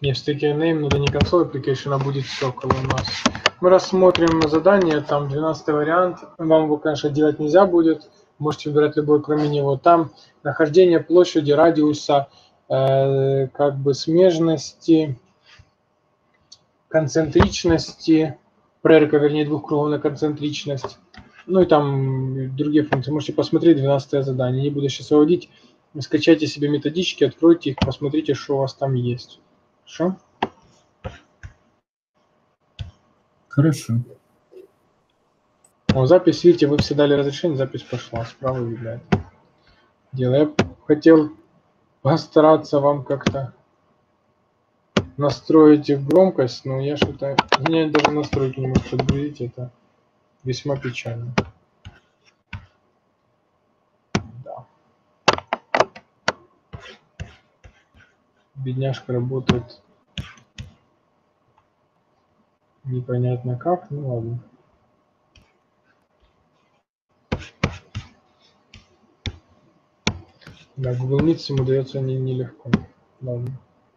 Не, в стеке name, но это не консоль application, а будет Circle у нас. Мы рассмотрим задание, там 12 вариант. Вам его, конечно, делать нельзя будет. Можете выбирать любой, кроме него. Там нахождение площади, радиуса, как бы смежности, концентричности, прерка, вернее, двухкруговая концентричность. Ну и там другие функции. Можете посмотреть 12 задание. Не буду сейчас выводить. Скачайте себе методички, откройте их, посмотрите, что у вас там есть. Хорошо? Хорошо. О, запись, видите, вы все дали разрешение, запись пошла. Справа видно это дело. Я хотел постараться вам как-то настроить громкость, но я что-то... Я даже настройки не могу подгрузить, это весьма печально. Да. Бедняжка работает непонятно как, ну ладно. Да, Google Meet ему дается нелегко. Ладно.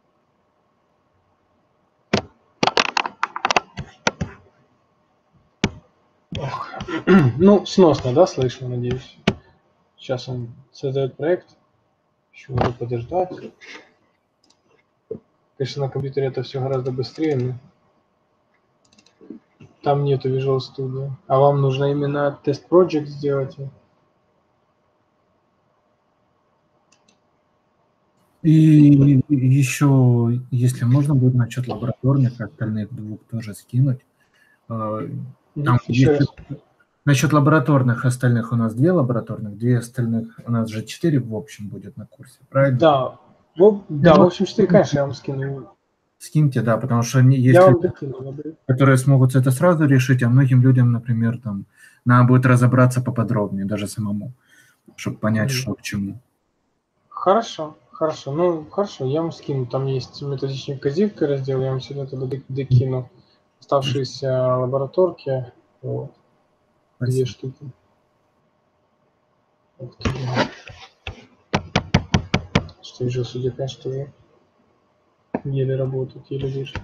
Ох. Ну, сносно, да, слышно, надеюсь. Сейчас он создает проект. Еще надо подождать. Конечно, на компьютере это все гораздо быстрее, но там нету Visual Studio. А вам нужно именно тест-проект сделать? И еще, если можно будет насчет лабораторных, остальных двух тоже скинуть. Там, насчет лабораторных остальных у нас 2 лабораторных, 2 остальных у нас же 4 в общем будет на курсе, правильно? Да, в общем 4, конечно, я вам скину. Скиньте, да, потому что есть люди, которые смогут это сразу решить, а многим людям, например, там, надо будет разобраться поподробнее, даже самому, чтобы понять, что к чему. Хорошо, хорошо, ну, хорошо, я вам скину, там есть методичник казивка раздел, я вам сегодня туда докину оставшиеся лабораторки, вот, 2 штуки. Что вижу, судя, конечно, уже еле работают, еле вижу.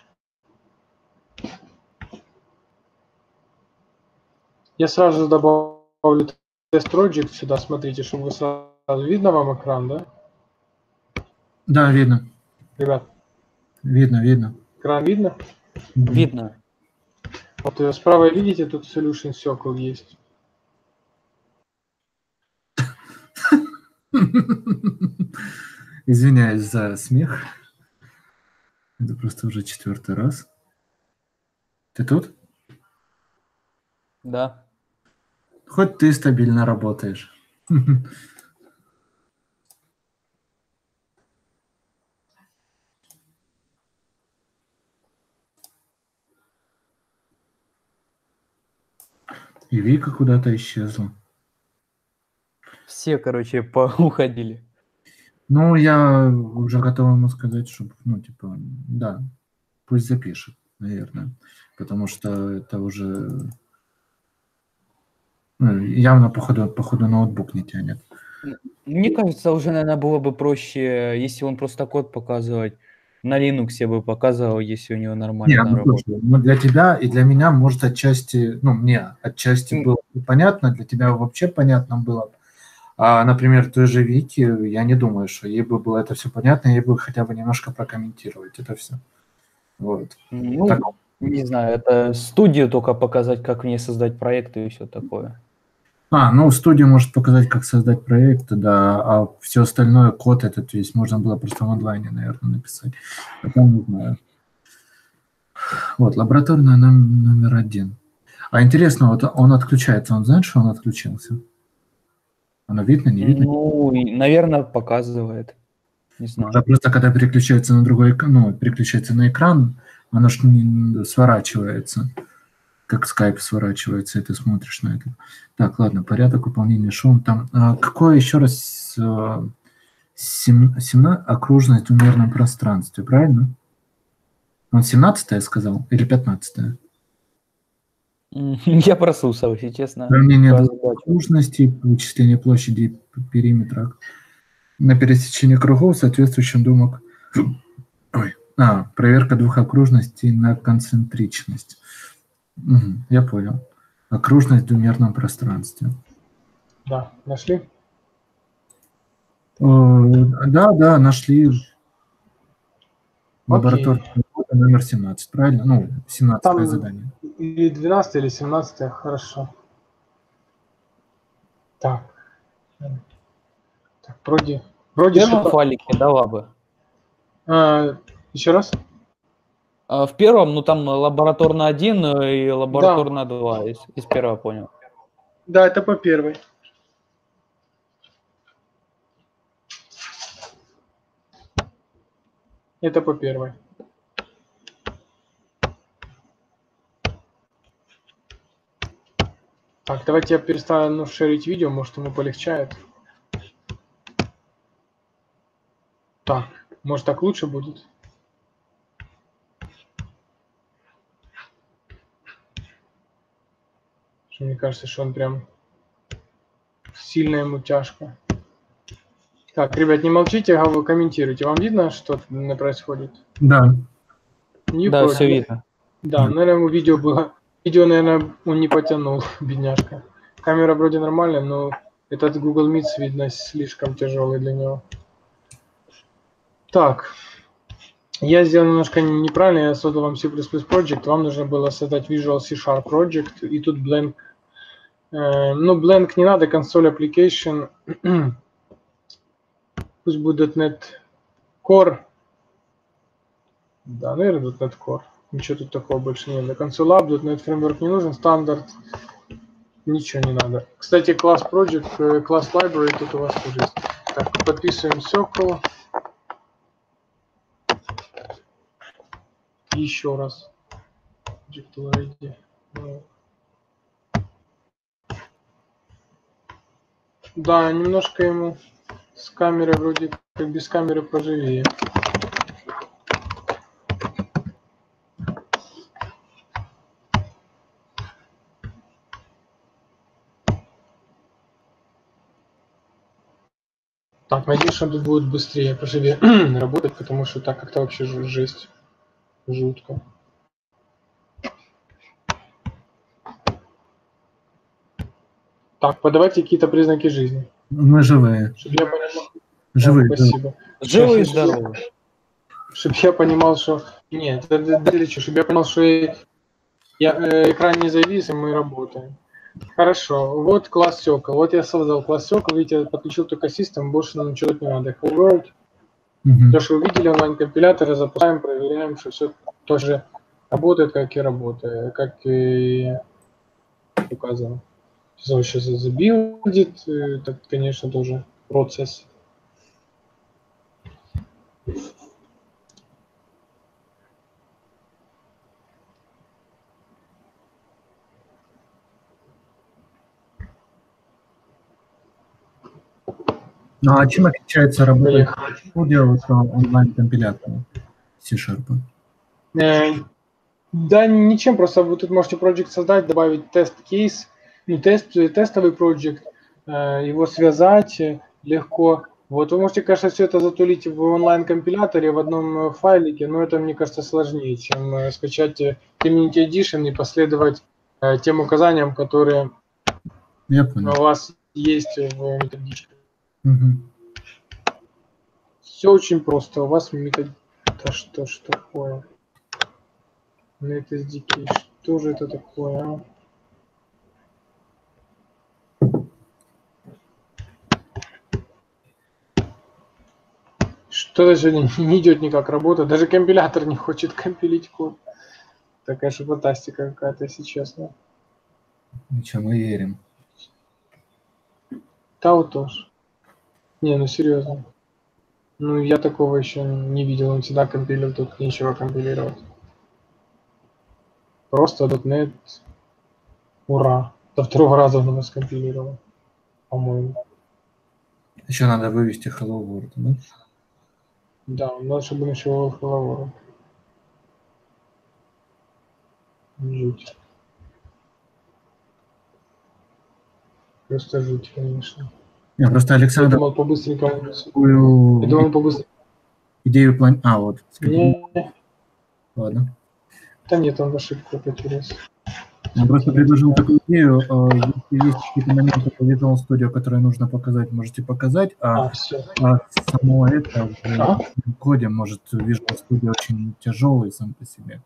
Я сразу добавлю тест-проект сюда, смотрите, чтобы вы сразу... Видно вам экран, да? Да, видно. Ребят? Видно. Экран видно? Видно. Вот справа видите, тут Solution Circle есть. Извиняюсь за смех. Это просто уже 4-й раз. Ты тут? Да. Хоть ты стабильно работаешь. И Вика куда-то исчезла. Все, короче, уходили. Ну, я уже готов ему сказать, чтобы, ну, типа, да, пусть запишет, наверное. Потому что это уже... Ну, явно, походу, ноутбук не тянет. Мне кажется, уже, наверное, было бы проще, если он просто код показывать. На Linux я бы показывал, если у него нормально работает. Ну, для тебя и для меня, может, отчасти, ну, мне отчасти было понятно, для тебя вообще понятно было. А, например, той же Вики, я не думаю, что ей бы было это все понятно, ей бы хотя бы немножко прокомментировать это все. Вот. Ну, так. Не знаю, это студию только показать, как в ней создать проекты и все такое. Ну, студию может показать, как создать проекты, да, а все остальное, код этот весь, можно было просто в онлайне, наверное, написать. Потом не знаю. Вот, лабораторная номер 1. А интересно, вот он отключается, он знает, что он отключился? Оно видно, не видно? Ну, наверное, показывает. Не знаю. Да, просто когда переключается на другой экран, ну, переключается на экран, оно ж не сворачивается, как скайп сворачивается, и ты смотришь на это. Так, ладно, порядок выполнения шоу. Там, какое еще раз 17 окружность в умеренном пространстве, правильно? Он 17-е сказал или 15-е? Я прослушал, если честно. Сравнение окружностей, вычисление площади периметра на пересечении кругов, соответствующим Проверка двух окружностей на концентричность. Мгм, я понял. Окружность в двумерном пространстве. Да, нашли? Да, нашли Окей. лабораторная работа номер 17, правильно? Ну, 17 Там задание. или 12, или 17, хорошо. Так. Так, вроде В первом что-то... файлике дала бы. Еще раз? А в первом, ну там лабораторно 1 и Да, лабораторно 2, из первого понял. да, это по первой. Это по первой. Так, давайте я перестану шерить видео, может ему полегчает. Так, может так лучше будет? Что мне кажется, что он прям сильно ему тяжко. Так, ребят, не молчите, а вы комментируйте. Вам видно, что происходит? Да. Не Да, против. все видно. Да, наверное, ему видео было... Видео, наверное, он не потянул, бедняжка. Камера вроде нормальная, но этот Google Meet, видно, слишком тяжелый для него. Так, я сделал немножко неправильно, я создал вам C++ Project, вам нужно было создать Visual C Sharp Project, и тут blank. Ну, blank не надо, console application, пусть будет .NET Core. Да, наверное, .NET Core. Ничего тут такого больше нет. Console App, .NET Framework не нужен, стандарт. Ничего не надо. Кстати, класс Project, класс Library тут у вас тоже есть. Так, подписываем Circle. Еще раз. Project already. Да, немножко ему с камерой вроде как без камеры поживее. Так, надеюсь, что тут будет быстрее, поживее работать, потому что так как-то вообще жесть. Жутко. Так, подавайте какие-то признаки жизни. Мы живые. Чтобы я понимал. Живые. Спасибо. Живый и здоровый. Чтобы я понимал, что... Нет, чтобы я понимал, что экран не завис, и мы работаем. Хорошо, вот класс Circle. Вот я создал класс Circle, видите, подключил только System, больше нам ничего не надо. Hello World. То, что вы видели, онлайн-компиляторы, запускаем, проверяем, что все тоже работает, как и работает, как и указано. Сейчас забилдит, это, конечно, тоже процесс. Ну а чем отличается работа студио от онлайн-компилятора C-Sharp? Да ничем, просто вы тут можете project создать, добавить тест-кейс, ну, тестовый project, его связать легко. Вот вы можете, конечно, все это затулить в онлайн-компиляторе в одном файлике, но это, мне кажется, сложнее, чем скачать Community Edition и последовать тем указаниям, которые у вас есть в методичке. Все очень просто. У вас метод... Это что ж такое? NetSDK. Что же это такое, а? Что-то сегодня не идет никак работа. Даже компилятор не хочет компилить код. Такая же фантастика какая-то, если честно. Ничего, мы верим. Да, вот тоже. Не, ну серьезно. Ну, я такого еще не видел. Он всегда компилил, тут нечего компилировать. Просто .NET. Ура. До второго раза он нас компилировал, по-моему. Еще надо вывести Hello World, да? Да, надо, чтобы он еще Hello World. Жуть. Просто жуть, конечно. Я просто Александр... Я думал, по-быстренькому... Идею вот. Не, Ладно. Да нет, он в ошибку потерялся. Я просто предложил такую идею. Если есть какие-то моменты по Visual Studio, которые нужно показать, можете показать, Все. само это в Ага. коде, может, Visual Studio очень тяжелый сам по себе.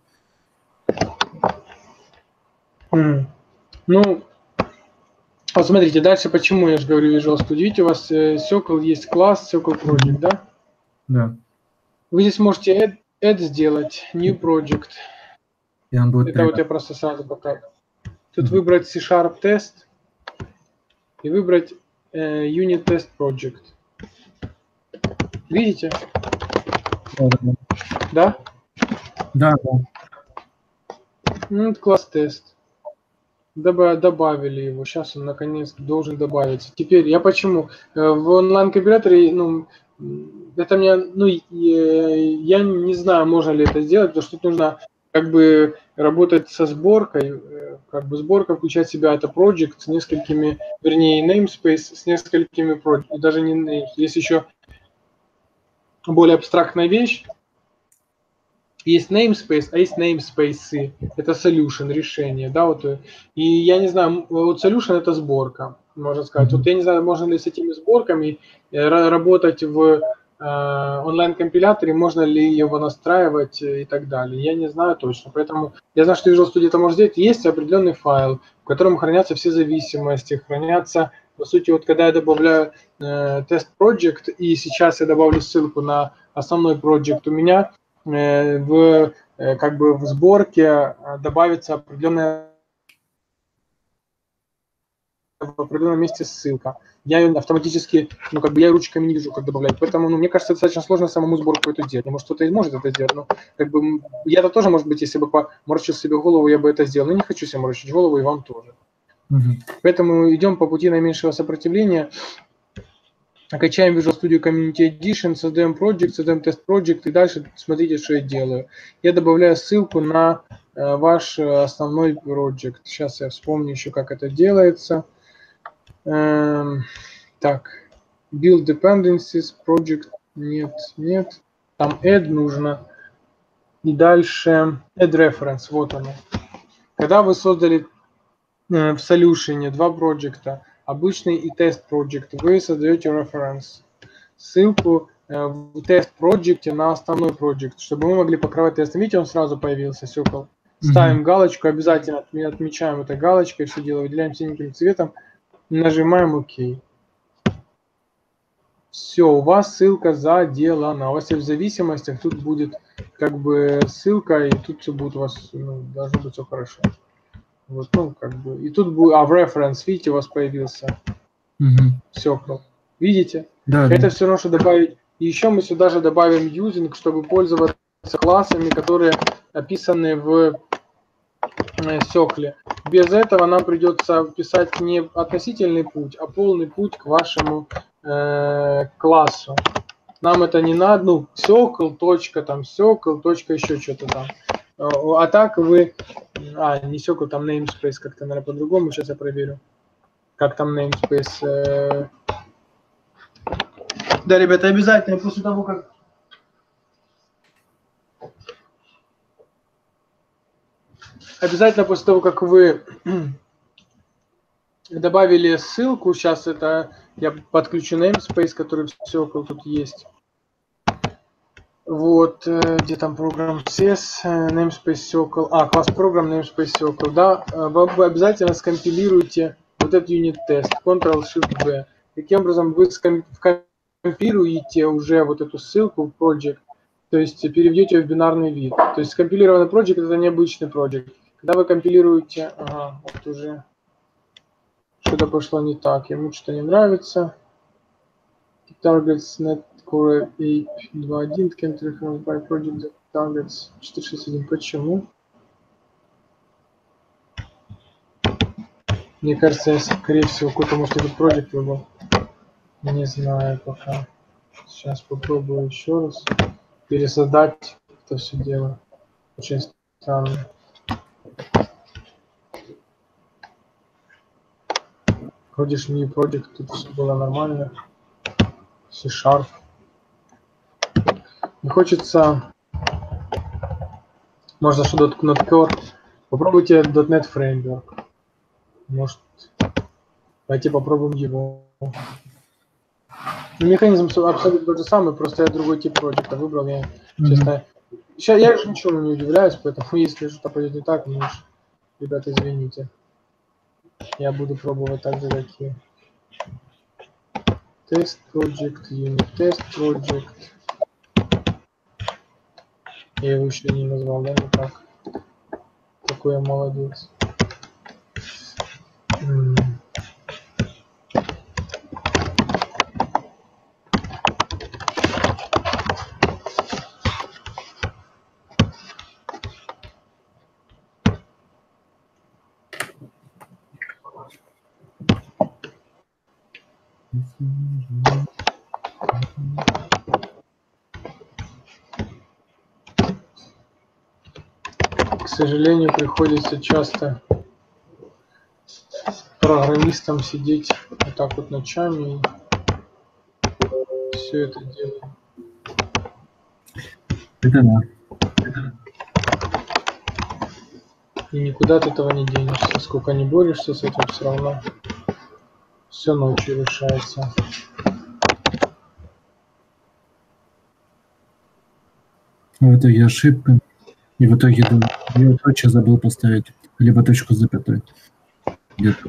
Ну, вот смотрите, дальше почему я же говорю Visual Studio. Видите, у вас Circle есть класс Circle Project, да? Да. Вы здесь можете add сделать, new project. И он будет Это вот я просто сразу покажу. Тут Мгм. выбрать C# Test и выбрать Unit Test Project. Видите? Да? Да. Ну, это класс тест. Добавили его. Сейчас он наконец должен добавиться. Теперь я почему? В онлайн-компиляторе, это мне, я не знаю, можно ли это сделать, потому что тут нужно как бы работать со сборкой, как бы сборка включает в себя это project с несколькими, вернее, namespace с несколькими project, даже не, есть еще более абстрактная вещь. Есть namespace, а есть namespace. Это solution, решение, да, вот. И я не знаю, вот solution это сборка, можно сказать. Вот я не знаю, можно ли с этими сборками работать в онлайн-компиляторе, можно ли его настраивать и так далее. Я не знаю точно. Поэтому я знаю, что Visual Studio это может сделать. Есть определенный файл, в котором хранятся все зависимости, хранятся, по сути, вот когда я добавляю тест project, и сейчас я добавлю ссылку на основной project, у меня как бы в сборке добавится определенная в определенном месте ссылка. Я ее автоматически, я ручками не вижу, как добавлять. Поэтому, мне кажется, достаточно сложно самому сборку эту сделать. Может, кто-то и может это сделать, но я-то тоже, может быть, если бы поморочил себе голову, я бы это сделал. Но не хочу себе морочить голову, и вам тоже. Поэтому идем по пути наименьшего сопротивления. Качаем Visual Studio Community Edition, создаем project, создаем тест project, и дальше смотрите, что я делаю. Я добавляю ссылку на ваш основной project. Сейчас я вспомню еще, как это делается. Так, build dependencies, project, нет. Там add нужно. И дальше add reference, вот оно. Когда вы создали в solution два проекта, обычный и тест project, вы создаете reference, ссылку в тест project на основной project, чтобы мы могли покрывать тестом. Видите, он сразу появился, Circle. Ставим галочку, обязательно отмечаем этой галочкой, все дело выделяем синеньким цветом, нажимаем ОК. Все, у вас ссылка заделана. У вас в зависимостях тут будет как бы ссылка, и тут все будет у вас, должно быть все хорошо. Вот, и тут будет, в reference, видите, у вас появился. Все, видите? Да, это все равно, что добавить. И еще мы сюда же добавим using, чтобы пользоваться классами, которые описаны в Сёкле. Без этого нам придется писать не относительный путь, а полный путь к вашему классу. Нам это не надо, Circle, точка, там, Circle, точка, еще что-то там. А так вы... не Circle, там namespace как-то, наверное, по-другому. Сейчас я проверю. Как там namespace. Да, ребята, обязательно после того, как... Обязательно после того, как вы добавили ссылку, сейчас это я подключу namespace, который в Circle тут есть. Вот, где там программ CS, namespace Circle, класс программ namespace Circle, да, вы обязательно скомпилируете вот этот юнит-тест, Ctrl-Shift-V. Таким образом вы скомпилируете уже вот эту ссылку в project, то есть переведете ее в бинарный вид. То есть скомпилированный project это необычный project. Когда вы компилируете, вот уже что-то пошло не так, ему что-то не нравится. Targets net core ape 2.1 can't reference by project targets 461. Почему? Мне кажется, я, скорее всего, какой-то, может, этот project выбрал. Не знаю пока. Сейчас попробую еще раз пересоздать это все дело. Очень странно. Вроде ж new project, тут все было нормально. C#. Не хочется Можно что .NET Core. Попробуйте .NET Framework. Может, давайте попробуем его. Механизм абсолютно тот же самый, просто я другой тип проекта выбрал. Я, честно, сейчас я же ничего не удивляюсь, поэтому если что-то пойдет не так, ну, ребята, извините. Я буду пробовать так же, как и тест project, unit test project. Я его еще не назвал, да, никак. Какой я молодец. К сожалению, приходится часто программистам сидеть вот так вот ночами и все это делать. Это да. И никуда от этого не денешься. Сколько не борешься с этим, все равно все ночью решается. В итоге ошибка. И в итоге я точно забыл поставить. Либо точку с запятой. Где-то.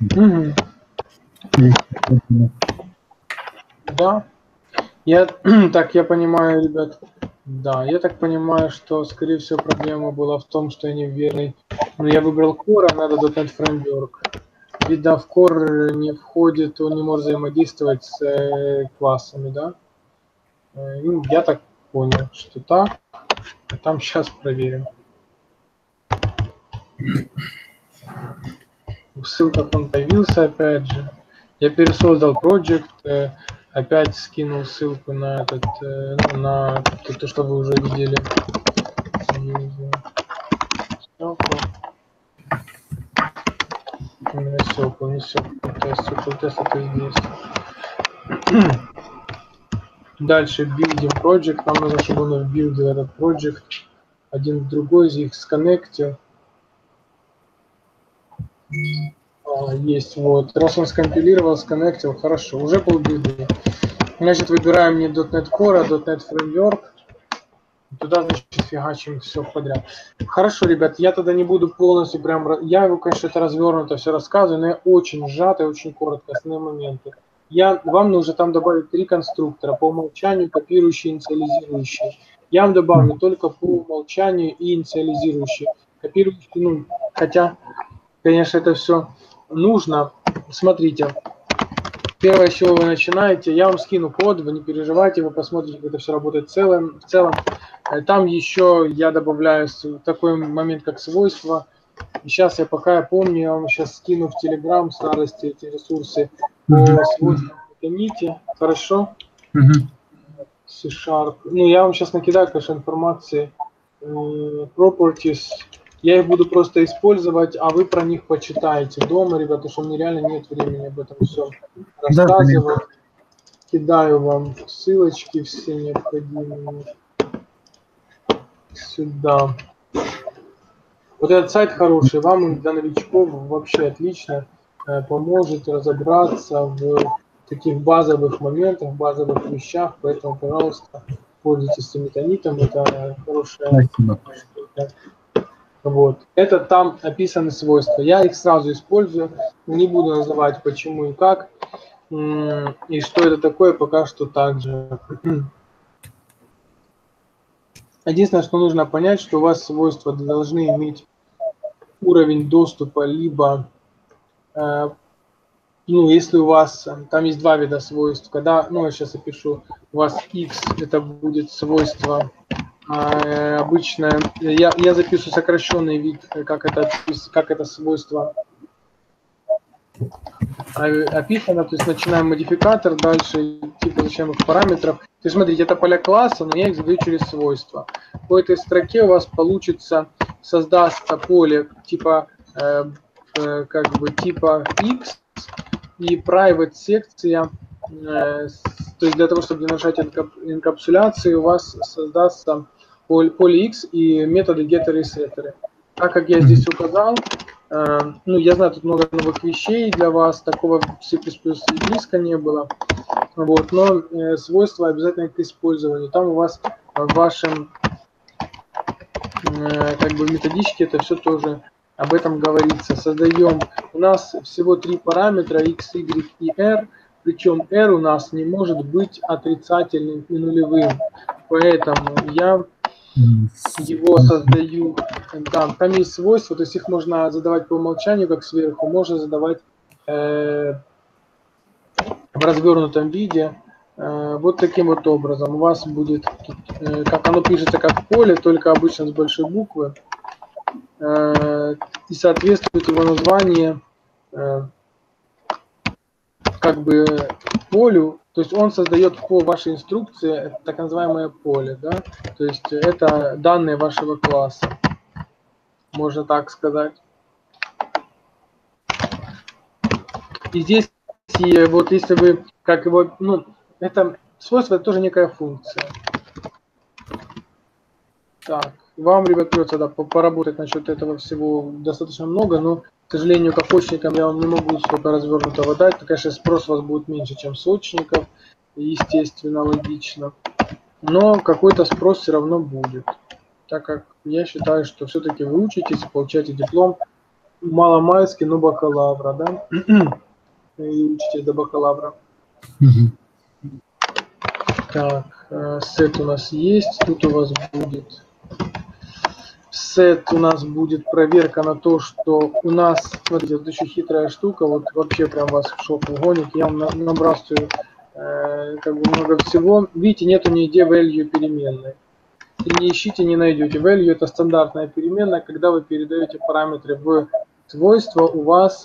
Да. Так, я понимаю, ребят. Да, я так понимаю, что, скорее всего, проблема была в том, что я не верный. Но я выбрал Core, а надо .NET Framework. Видно, в Core не входит, он не может взаимодействовать с классами, да? Ну, я так понял, что так. А там сейчас проверим. В ссылках он появился опять же. Я пересоздал project, опять скинул ссылку на этот, на то, что вы уже видели. Не SQL тест это здесь. Дальше building project. Нам нужно, чтобы он вбилдил этот project. Один в другой из них сконнектил. Есть, вот. Раз он скомпилировал, сконнектил, хорошо, уже полбилда. Значит, выбираем не .NET Core, а .NET Framework. Туда, значит, фигачим все подряд. Хорошо, ребят, я тогда не буду полностью прям... Я его, конечно, это развернуто все рассказываю, но я очень сжато и очень коротко, основные моменты. Вам нужно там добавить 3 конструктора по умолчанию, копирующие, инициализирующие. Я вам добавлю только по умолчанию и инициализирующие. Копирующие, ну, хотя, конечно, это все нужно. Смотрите. Первое, с чего вы начинаете, я вам скину код, вы не переживайте, вы посмотрите, как это все работает в целом. Там еще я добавляю такой момент, как свойства. И сейчас я пока помню, я вам сейчас скину в Telegram старости эти ресурсы по свойствам нити. Хорошо? C-Sharp. Ну, я вам сейчас накидаю, конечно, информации. Properties. Я их буду просто использовать, а вы про них почитаете дома, ребята, что мне реально нет времени об этом все рассказывать. Да, кидаю вам ссылочки все необходимые сюда. Вот этот сайт хороший, вам для новичков вообще отлично поможет разобраться в таких базовых моментах, базовых вещах, поэтому, пожалуйста, пользуйтесь метанитом, это хорошая штука. Вот. Это там описаны свойства. Я их сразу использую, не буду называть почему и как, и что это такое, пока что так же. Единственное, что нужно понять, что у вас свойства должны иметь уровень доступа, либо, ну, если у вас, там есть 2 вида свойств, когда, ну, я сейчас опишу, у вас x, это будет свойство обычно, я запишу сокращенный вид, как это свойство описано, то есть начинаем модификатор, дальше типа защищаемых параметров. То есть смотрите, это поля класса, но я их задаю через свойства. По этой строке у вас получится, создастся поле типа, как бы типа x и private секция, то есть для того, чтобы не нажать инкапсуляции, у вас создастся поле X и методы getter и setter. Так как я здесь указал, ну, я знаю, тут много новых вещей для вас, такого в C++ и близко не было, вот, но свойства обязательно к использованию. Там у вас в вашем как бы методичке это все тоже об этом говорится. Создаем, у нас всего 3 параметра x, y и r, причем r у нас не может быть отрицательным и нулевым, поэтому я его создаю, там есть свойства, то есть их можно задавать по умолчанию, как сверху, можно задавать в развернутом виде, вот таким вот образом. У вас будет, как оно пишется как поле, только обычно с большой буквы, и соответствует его название как бы полю, то есть он создает по вашей инструкции так называемое поле, да, то есть это данные вашего класса, можно так сказать. И здесь, и вот если вы, как его, ну, это свойство, это тоже некая функция. Так, вам, ребят, придется поработать насчет этого всего достаточно много, но, к сожалению, как очникам я вам не могу столько развернутого дать. То, конечно, спрос у вас будет меньше, чем с очников, естественно, логично. Но какой-то спрос все равно будет, так как я считаю, что все-таки вы учитесь, получаете диплом маломальски, но бакалавра, да? И учитесь до бакалавра. Так, сет у нас есть, тут у вас будет... Сет у нас будет проверка на то, что у нас, смотрите, вот еще хитрая штука, вот вообще прям вас в шок угонит, я вам набрасываю как бы много всего. Видите, нету нигде value переменной. И не ищите, не найдете. Value это стандартная переменная, когда вы передаете параметры в свойства, у вас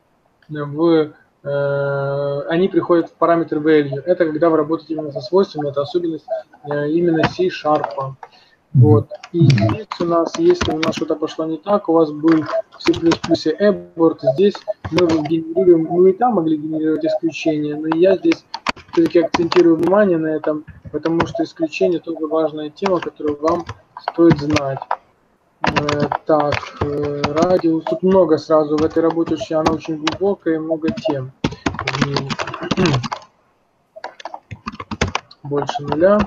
они приходят в параметр value. Это когда вы работаете именно со свойствами, это особенность именно C#. Вот. И здесь у нас, если у нас что-то пошло не так, у вас был в C++ abort, здесь мы генерируем, мы и там могли генерировать исключения, но я здесь все-таки акцентирую внимание на этом, потому что исключение тоже важная тема, которую вам стоит знать. Так, радиус, тут много сразу в этой работе, она очень глубокая и много тем. Больше нуля.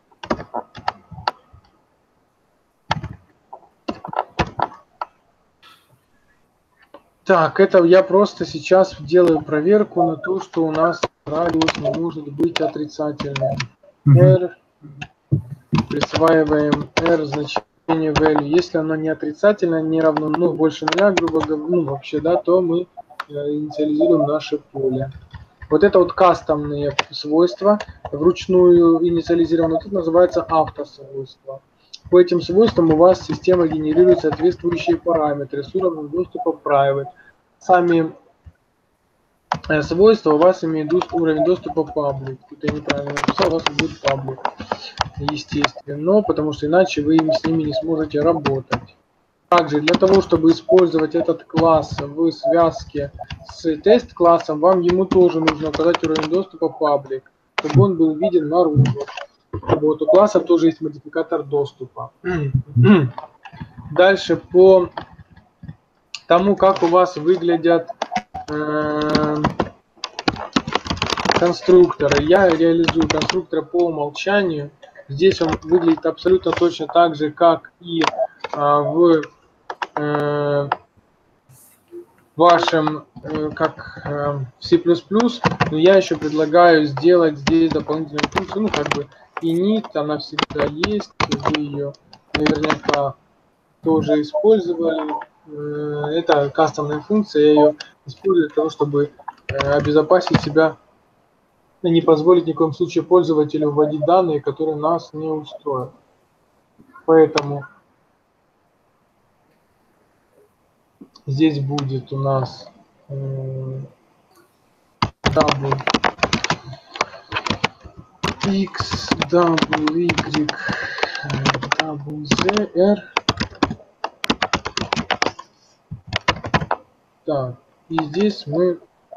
Так, это я просто сейчас делаю проверку на то, что у нас радиус не может быть отрицательным. R, присваиваем R значение value. Если оно не отрицательное, не равно, ну, больше нуля, грубо говоря, ну, вообще, да, то мы инициализируем наше поле. Вот это вот кастомные свойства, вручную инициализированы, тут называется автосвойства. По этим свойствам у вас система генерирует соответствующие параметры с уровнем доступа private. Сами свойства у вас имеют уровень доступа public. Тут я неправильно написал, у вас будет public. Естественно, но потому что иначе вы с ними не сможете работать. Также для того, чтобы использовать этот класс в связке с тест-классом, вам ему тоже нужно указать уровень доступа public, чтобы он был виден наружу. Вот, у класса тоже есть модификатор доступа. Дальше по тому, как у вас выглядят конструкторы. Я реализую конструктор по умолчанию. Здесь он выглядит абсолютно точно так же, как и в вашем, как в C++, но я еще предлагаю сделать здесь дополнительную функцию, ну, как бы init, она всегда есть, вы ее наверняка тоже использовали. Это кастомная функция, я ее использую для того, чтобы обезопасить себя и не позволить ни в коем случае пользователю вводить данные, которые нас не устроят. Поэтому здесь будет у нас double x, double y, double z, r. Так, и здесь мы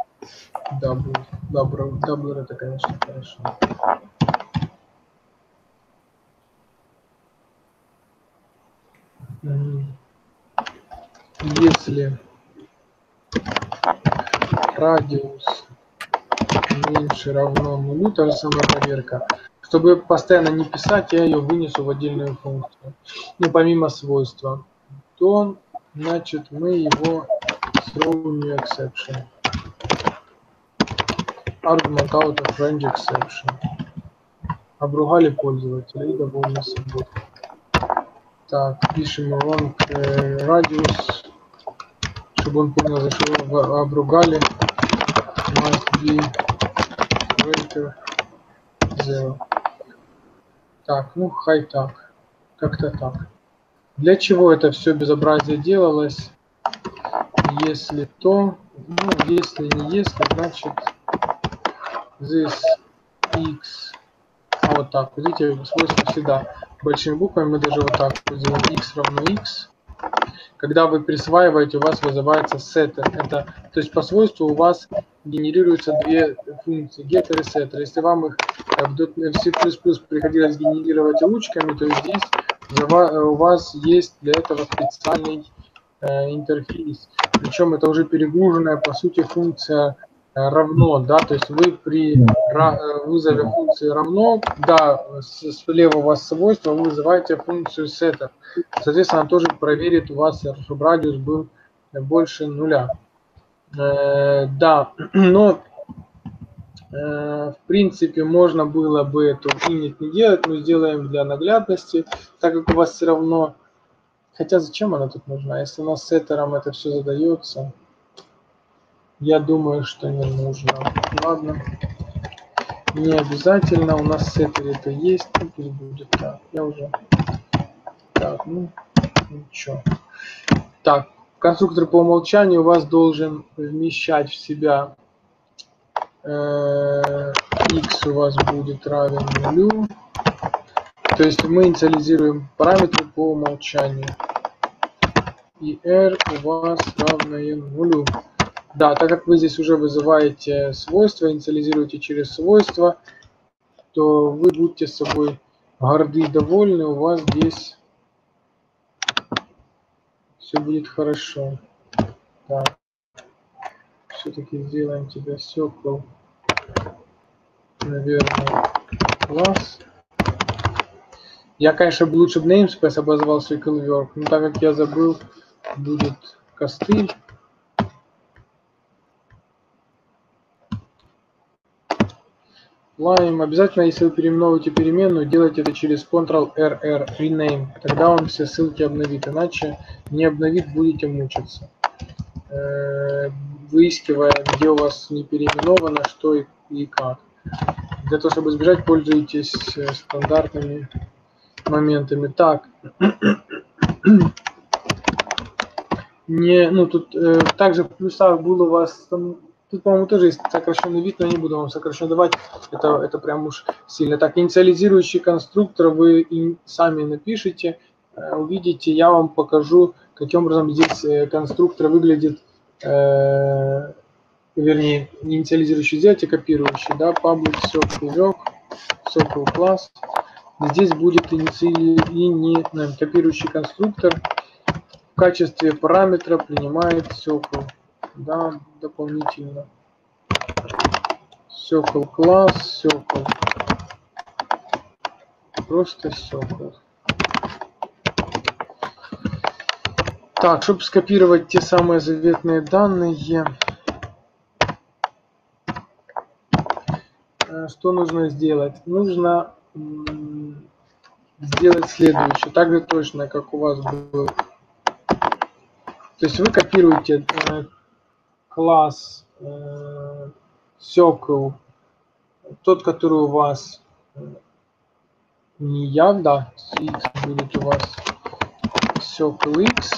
double это, конечно, хорошо. Если радиус меньше равно нулю, та же самая проверка. Чтобы постоянно не писать, я ее вынесу в отдельную функцию. Ну, помимо свойства. То, значит, мы его throw new exception. Argument out of range exception. Обругали пользователя и довольны собой. Так, пишем wrong radius, чтобы он понял, за что вы обругали. Must be greater 0. Так, ну хай так. Как-то так. Для чего это все безобразие делалось? Если то, ну если не если, значит this x. А вот так, видите, свойства всегда большими буквами, мы даже вот так вот делаем x равно x. Когда вы присваиваете, у вас вызывается setter. Это, то есть по свойству у вас генерируются две функции, getter и setter. Если вам их в C++ приходилось генерировать ручками, то здесь у вас есть для этого специальный интерфейс. Причем это уже перегруженная по сути функция равно, да, то есть вы при вызове функции равно, да, слева у вас свойство, вы вызываете функцию setter. Соответственно, она тоже проверит у вас, чтобы радиус был больше нуля. Да, но в принципе можно было бы эту init не делать, но сделаем для наглядности, так как у вас все равно, хотя зачем она тут нужна, если у нас с сеттером это все задается. Я думаю, что не нужно. Ладно. Не обязательно. У нас в сеттере это есть. Ну, пусть будет так. Я уже... Так, ну, ничего. Так, конструктор по умолчанию у вас должен вмещать в себя x у вас будет равен нулю. То есть мы инициализируем параметры по умолчанию. И r у вас равное нулю. Да, так как вы здесь уже вызываете свойства, инициализируете через свойства, то вы будьте с собой горды и довольны, у вас здесь все будет хорошо. Так, все-таки сделаем тебя circle, наверное, класс. Я, конечно, лучше бы namespace обозвал circlework, но так как я забыл, будет костыль. Line. Обязательно, если вы переименовываете переменную, делайте это через Ctrl-RR, rename. Тогда он все ссылки обновит, иначе не обновит, будете мучиться. Выискивая, где у вас не переименовано, что и как. Для того, чтобы избежать, пользуйтесь стандартными моментами. Так. Ну, тут также в плюсах был у вас... Тут, по-моему, тоже есть сокращенный вид, но я не буду вам сокращенно давать. Это прям уж сильно. Так, инициализирующий конструктор вы и сами напишите, увидите. Я вам покажу, каким образом здесь конструктор выглядит, вернее, инициализирующий сделайте, копирующий, да, public circle class. Здесь будет копирующий конструктор. В качестве параметра принимает circle. Да, дополнительно. Circle класс, circle. Просто circle. Так, чтобы скопировать те самые заветные данные, что нужно сделать? Нужно сделать следующее. Так же точно, как у вас было. То есть вы копируете класс circle, тот, который у вас не яв, да, x будет у вас circle x.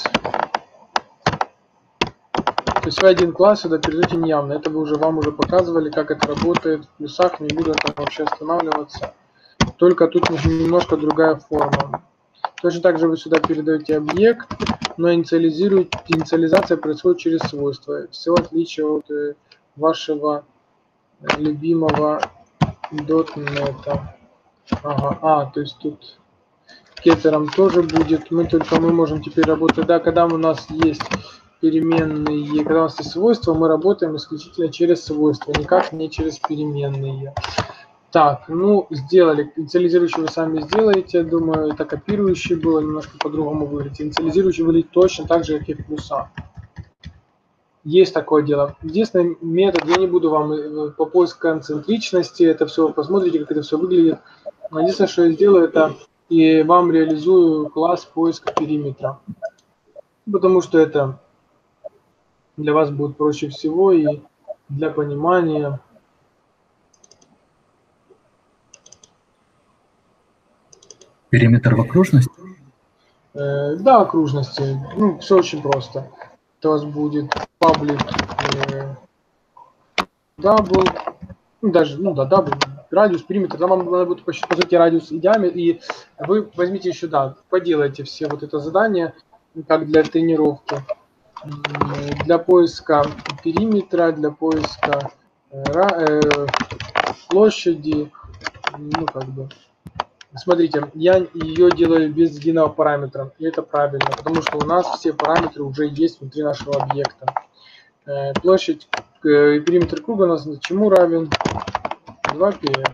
То есть вы один класс сюда передаете неявно. Это вы вам уже показывали, как это работает в плюсах, не буду там вообще останавливаться. Только тут немножко другая форма. Точно так же вы сюда передаете объект, но инициализация происходит через свойства. Все отличие от вашего любимого .NET. Ага, то есть тут кеттером тоже будет. Мы можем теперь работать, да, когда у нас есть переменные, когда у нас есть свойства, мы работаем исключительно через свойства, никак не через переменные. Так, ну, сделали. Инициализирующий вы сами сделаете. Думаю, это копирующий было немножко по-другому выглядит. Инициализирующий выглядит точно так же, как и в плюса. Есть такое дело. Единственный метод, я не буду вам по поиску концентричности, это все посмотрите, как это все выглядит. Единственное, что я сделаю, это и вам реализую класс поиска периметра. Потому что это для вас будет проще всего и для понимания. Периметр в окружности? Да, окружности. Ну, все очень просто. Это у вас будет public double, ну, даже, ну да, double, радиус, периметр. Там вам надо будет по сути радиус и диаметр. И вы возьмите еще, да, поделайте все вот это задание, как для тренировки. Для поиска периметра, для поиска площади, ну, как бы. Смотрите, я ее делаю без единого параметра, и это правильно, потому что у нас все параметры уже есть внутри нашего объекта. Площадь, периметр круга у нас чему равен? 2πr.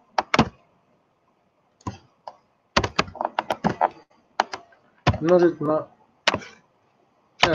Умножить на r.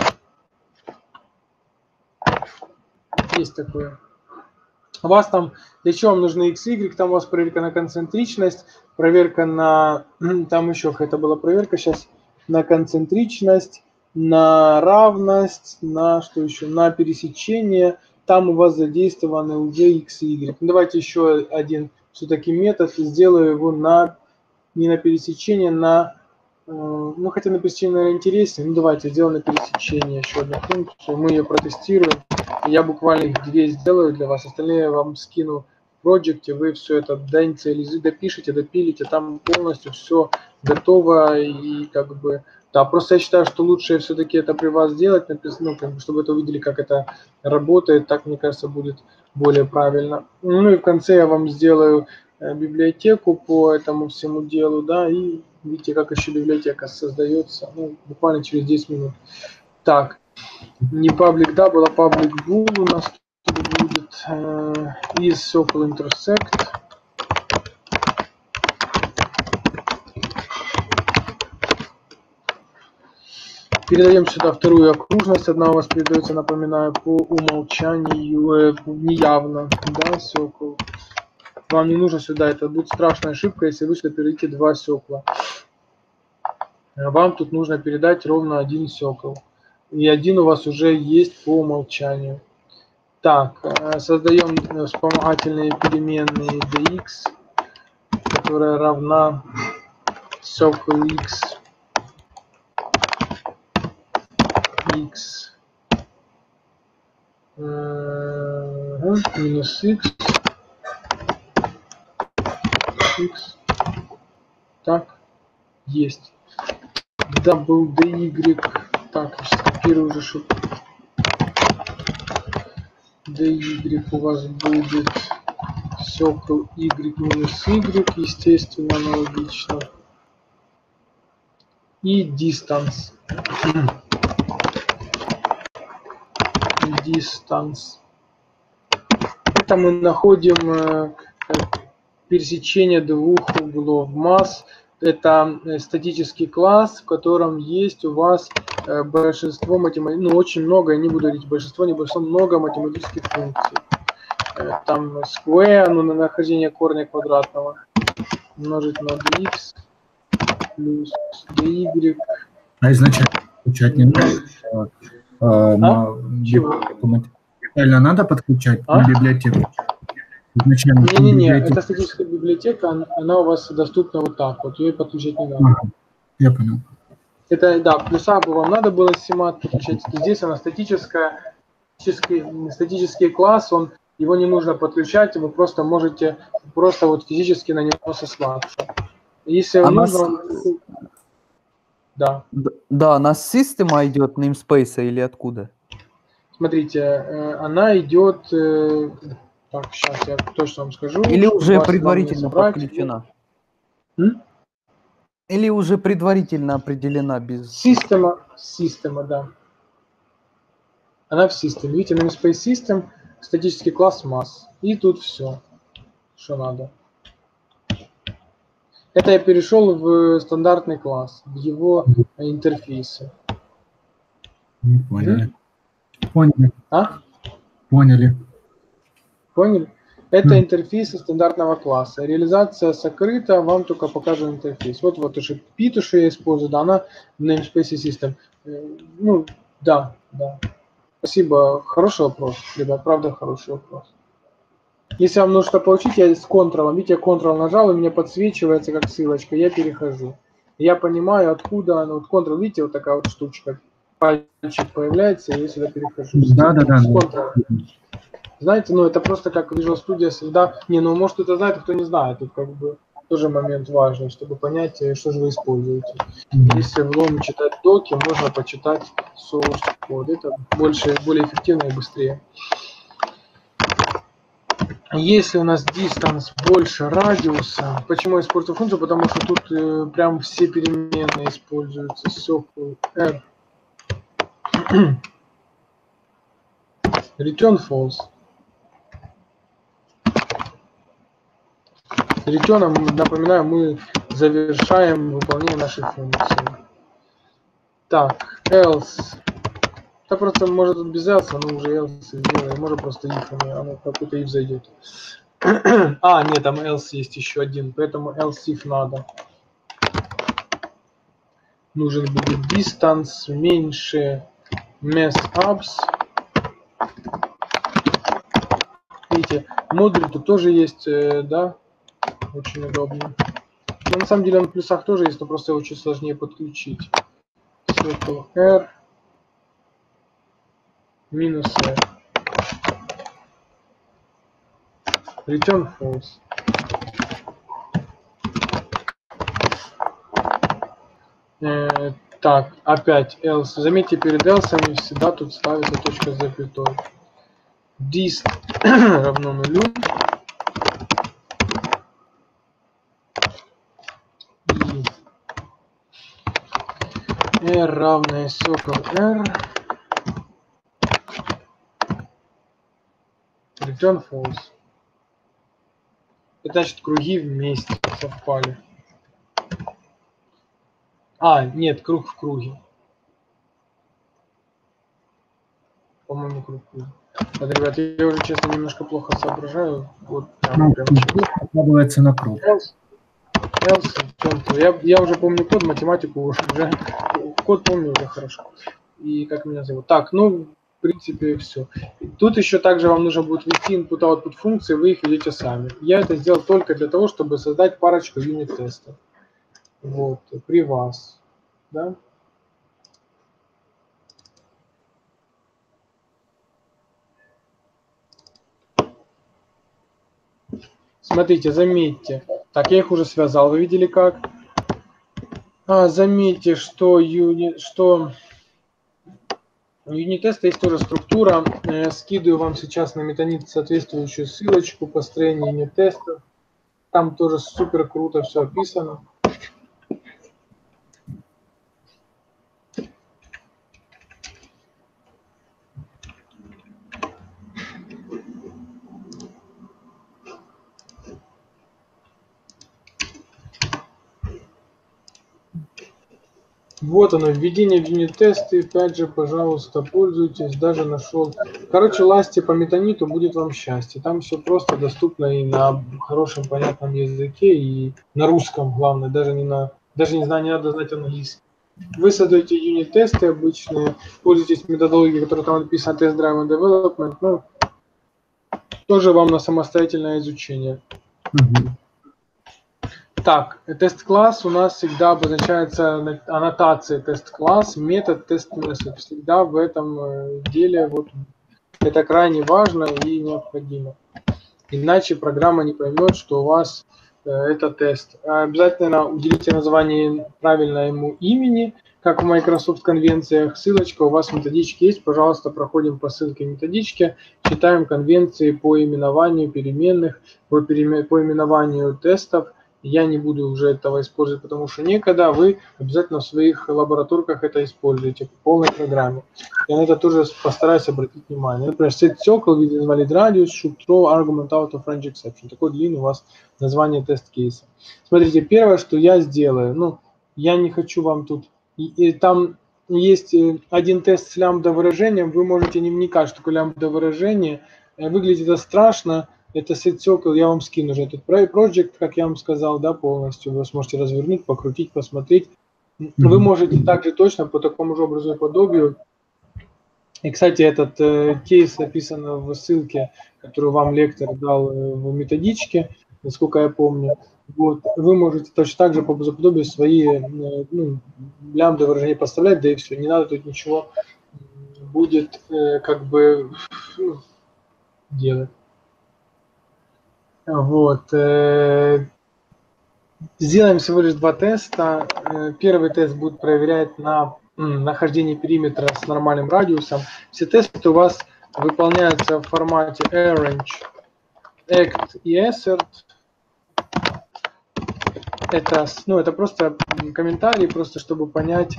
Есть такое. У вас там, для чего вам нужны x, y, там у вас проверка на концентричность, проверка на, там еще какая-то была проверка сейчас, на концентричность, на равность, на что еще, на пересечение, там у вас задействованы уже x и y. Ну, давайте еще один все-таки метод, сделаю его на, не на пересечение, на, ну хотя на пересечение, наверное, интереснее, ну давайте сделаем на пересечение еще одну функцию, мы ее протестируем. Я буквально их 2 сделаю для вас, остальные я вам скину в проекте, вы все это допишите, допилите, там полностью все готово и как бы, да, просто я считаю, что лучше все-таки это при вас сделать, ну, как бы, чтобы это увидели, как это работает, так, мне кажется, будет более правильно. Ну и в конце я вам сделаю библиотеку по этому всему делу, да, и видите, как еще библиотека создается, ну, буквально через 10 минут. Так. Не public double, а public bool у нас тут будет is circle intersect. Передаем сюда вторую окружность. Одна у вас передается, напоминаю, по умолчанию неявно. Да, circle. Вам не нужно сюда, это будет страшная ошибка, если вы сюда передадите 2 circle. Вам тут нужно передать ровно 1 circle. И один у вас уже есть по умолчанию. Так, создаем вспомогательные переменные dx, которая равна circle x минус x. Так, есть. Double dy. Так, сейчас копирую уже, чтобы dy у вас будет circle y минус y, естественно, аналогично. И distance. Это мы находим пересечение двух углов масс. Это статический класс, в котором есть у вас большинство математических, ну очень много, я не буду говорить большинство, не большинство, много математических функций. Там square, ну на нахождение корня квадратного, умножить на dx плюс dy. А изначально подключать не надо? Реально надо подключать на библиотеку? Не-не-не, это статическая библиотека, она у вас доступна вот так вот, ее подключать не надо. Я понял. Это, да, в плюсах бы вам надо было симат подключать, здесь она статическая, статический класс, его не нужно подключать, вы просто можете просто вот физически на него сослаться. Если вам нужно... Да. Да, она с система идет, namespace или откуда? Смотрите, она идет... Так, сейчас я точно вам скажу. Или уже предварительно подключена? Или уже предварительно определена без... Система, да. Она в системе. Видите, namespace system, статический класс mass. И тут все, что надо. Это я перешел в стандартный класс, в его интерфейсы. Не поняли. Поняли. А? Поняли. Поняли? Это интерфейсы стандартного класса. Реализация сокрыта, вам только покажет интерфейс. Вот уже P, что я использую, да, она в namespace system. Ну, да. Спасибо. Хороший вопрос, ребят, правда хороший вопрос. Если вам нужно получить, я с Ctrl, видите, я Ctrl нажал, и у меня подсвечивается как ссылочка, я перехожу. Я понимаю, откуда она, вот Ctrl, видите, вот такая вот штучка, пальчик появляется, и я сюда перехожу. Да. С Ctrl. Знаете, ну это просто как Visual Studio всегда, может кто-то знает, а кто не знает, тут как бы тоже момент важный, чтобы понять, что же вы используете. Если в лом читать доки, можно почитать source код, это более эффективно и быстрее. Если у нас distance больше радиуса, почему я использую функцию? Потому что тут прям все переменные используются. Circle R. Return false. Return, напоминаю, мы завершаем выполнение нашей функции. Так, else. Да просто может без else, но уже else сделаем. Может просто if, оно какой-то if зайдет. Нет, там else есть еще один, поэтому else if надо. Нужен будет distance меньше messups. Видите, модуль тут тоже есть, да, очень удобно. Но на самом деле он в плюсах тоже есть, но просто его чуть сложнее подключить. Circle R минус R. Return false. Так, опять else. Заметьте, перед else всегда тут ставится точка с запятой. Dist равно нулю. И R равное circle R. Return false. Это значит, круги вместе совпали. Нет, круг в круге. По-моему, круг в круге. Так, ребят, я уже, честно, немножко плохо соображаю. Вот прям откладывается на круг. Я уже помню код, математику уже. Код помню уже хорошо. И как меня зовут. Так, в принципе, все. Тут еще также вам нужно будет ввести input-output функции, вы их ведете сами. Я это сделал только для того, чтобы создать парочку юнит-тестов. Вот, при вас. Да? Смотрите, заметьте. Так, я их уже связал. Вы видели как? Заметьте, что у юнит-теста есть тоже структура. Скидываю вам сейчас на Метанит соответствующую ссылочку построения юнит-теста. Там тоже супер круто все описано. Вот оно, введение в юнит-тесты. Опять же, пожалуйста, пользуйтесь. Даже нашел. Короче, лазьте по Метаниту, будет вам счастье. Там все просто доступно и на хорошем, понятном языке, и на русском, главное. Даже не надо знать английский. Вы создаете юнит-тесты обычные, пользуйтесь методологией, которая там написана Test Driven Development. Тоже вам на самостоятельное изучение. Так, тест-класс у нас всегда обозначается аннотацией тест-класс, метод тест-метод. Всегда в этом деле это крайне важно и необходимо. Иначе программа не поймет, что у вас это тест. Обязательно уделите название правильно ему имени, как в Microsoft конвенциях. Ссылочка у вас в методичке есть. Пожалуйста, проходим по ссылке методички, читаем конвенции по именованию переменных, по именованию тестов я не буду уже этого использовать, потому что некогда, вы обязательно в своих лабораторках это используете по полной программе. Я на это тоже постараюсь обратить внимание. Например, set circle with invalid radius should throw argument out of range exception. Такой длинный у вас название тест-кейса. Смотрите, первое, что я сделаю, ну, я не хочу вам тут... И там есть один тест с лямбда-выражением, вы можете не вникать, что такое лямбда-выражение. Выглядит это страшно, это set circle, я вам скину уже этот project, как я вам сказал, да, полностью. Вы сможете развернуть, покрутить, посмотреть. Вы можете также точно по такому же образу и подобию. И, кстати, этот кейс написан в ссылке, которую вам лектор дал в методичке, насколько я помню. Вот. Вы можете точно так же по подобию свои лямбда выражения поставлять, да и все. Не надо тут ничего будет как бы делать. Вот. Сделаем всего лишь два теста. Первый тест будет проверять на нахождение периметра с нормальным радиусом. Все тесты у вас выполняются в формате arrange, act и assert. Это просто комментарий, просто чтобы понять,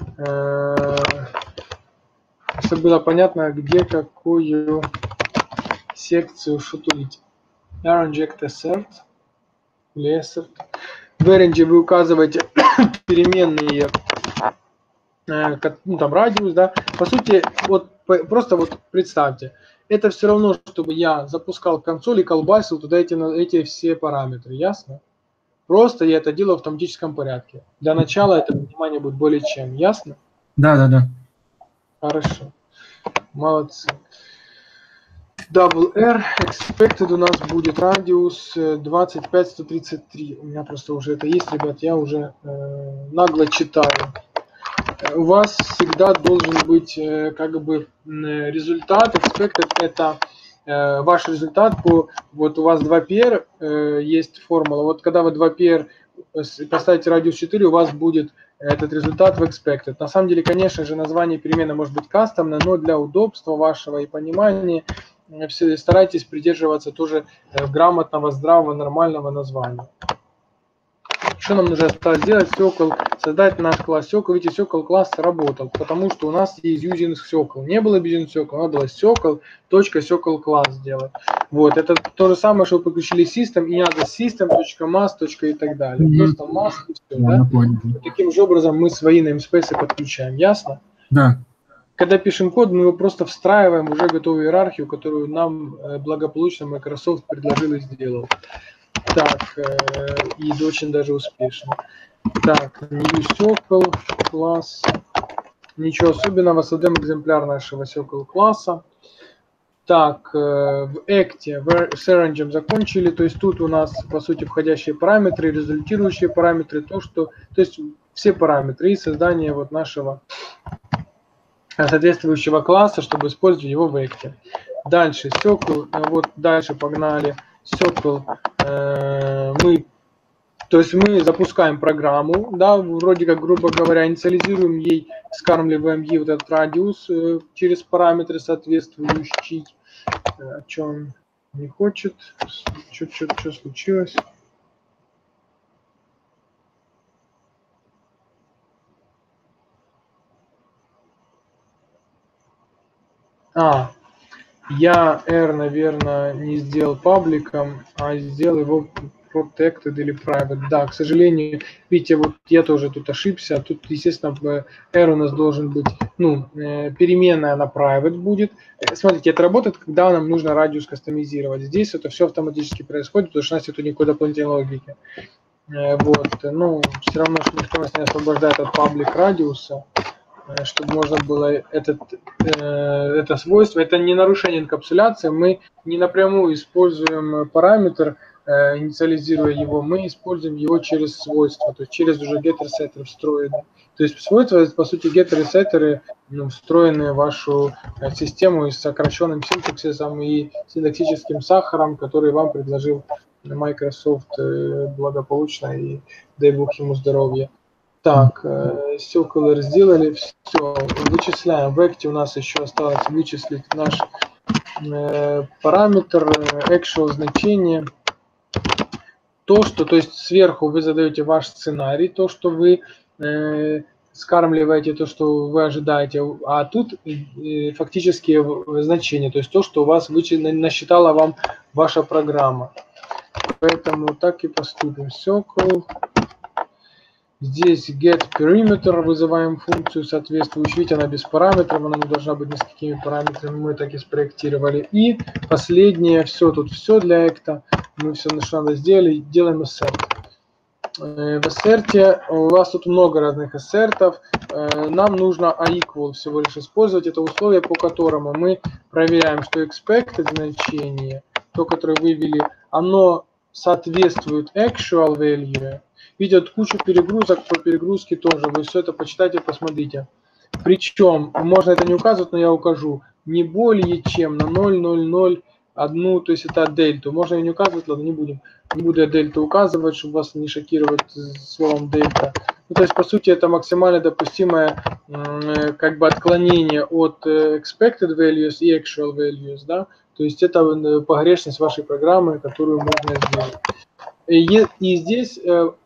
чтобы было понятно, где какую секцию шутулить. Arrange, act, assert или assert. В arrange вы указываете переменные, там радиус, да. По сути, вот просто вот представьте, это все равно, чтобы я запускал консоль и колбасил туда эти все параметры, ясно? Просто я это делаю в автоматическом порядке. Для начала это внимание будет более чем, ясно? Да. Хорошо, молодцы. Double R, expected у нас будет радиус 25133. У меня просто уже это есть, ребят, я уже нагло читаю. У вас всегда должен быть как бы результат. Expected это ваш результат по... Вот у вас 2PR есть формула. Вот когда вы 2PR поставите радиус 4, у вас будет этот результат в expected. На самом деле, конечно же, название перемены может быть кастомное, но для удобства вашего и понимания старайтесь придерживаться тоже грамотного, здравого, нормального названия. Что нам нужно сделать? Circle, создать наш класс Circle. Видите, Circle класс работал, потому что у нас есть using Circle. Не было using Circle, надо было Circle.Circle класс сделать. Вот, это то же самое, что вы подключили System, и надо System.mass. И так далее. Просто mass и все, да? Вот таким же образом мы свои namespace подключаем. Ясно? Да. Когда пишем код, мы его просто встраиваем в уже готовую иерархию, которую нам благополучно Microsoft предложил и сделал. Так, и очень даже успешно. Так, new Circle класс. Ничего особенного, создаем экземпляр нашего Circle класса. Так, в Act, с Arrange закончили, то есть тут у нас, по сути, входящие параметры, результирующие параметры, то есть все параметры и создание вот нашего соответствующего класса, чтобы использовать его в Act. Дальше Circle, вот дальше погнали. Circle, мы запускаем программу, да, вроде как, грубо говоря, инициализируем ей, скармливаем ей вот этот радиус через параметры соответствующий. Что он не хочет? Что случилось? Я R, наверное, не сделал пабликом, а сделал его protected или private. Да, к сожалению, видите, вот я тоже тут ошибся. Тут, естественно, R у нас должен быть, переменная на private будет. Смотрите, это работает, когда нам нужно радиус кастомизировать. Здесь это все автоматически происходит, потому что у нас нет никакой дополнительной логики. Вот, все равно, что никто нас не освобождает от паблик радиуса, чтобы можно было это свойство. Это не нарушение инкапсуляции. Мы не напрямую используем параметр, инициализируя его, мы используем его через свойства, то есть через уже getter-setter встроенные. То есть свойства, по сути, getter-сеттеры встроенные в вашу систему и с сокращенным синтаксисом и синтаксическим сахаром, который вам предложил Microsoft благополучно, и дай бог ему здоровья. Так, Circle сделали, все, вычисляем. В Act у нас еще осталось вычислить наш параметр, actual значение. то, что, то есть сверху вы задаете ваш сценарий, то, что вы скармливаете, то, что вы ожидаете, а тут фактические значения, то есть то, что у вас насчитала вам ваша программа. Поэтому так и поступим. Circle. Здесь getPerimeter, вызываем функцию соответствующую. Видите, она без параметров, она не должна быть ни с какими параметрами, мы так и спроектировали. И последнее, все, тут все для экта. Мы все, что надо, сделали, делаем assert. В assert у вас тут много разных ассертов. Нам нужно aequal всего лишь использовать. Это условие, по которому мы проверяем, что expected значение, то, которое вывели, оно соответствует actual value. Видят кучу перегрузок, по перегрузке тоже. Вы все это почитайте, посмотрите. Причем, можно это не указывать, но я укажу, не более чем на 0,001, то есть это дельту. Можно ее не указывать, ладно, не будем. Не буду я дельту указывать, чтобы вас не шокировать словом дельта. Ну, то есть, по сути, это максимально допустимое как бы отклонение от expected values и actual values, да. То есть это погрешность вашей программы, которую можно сделать. И здесь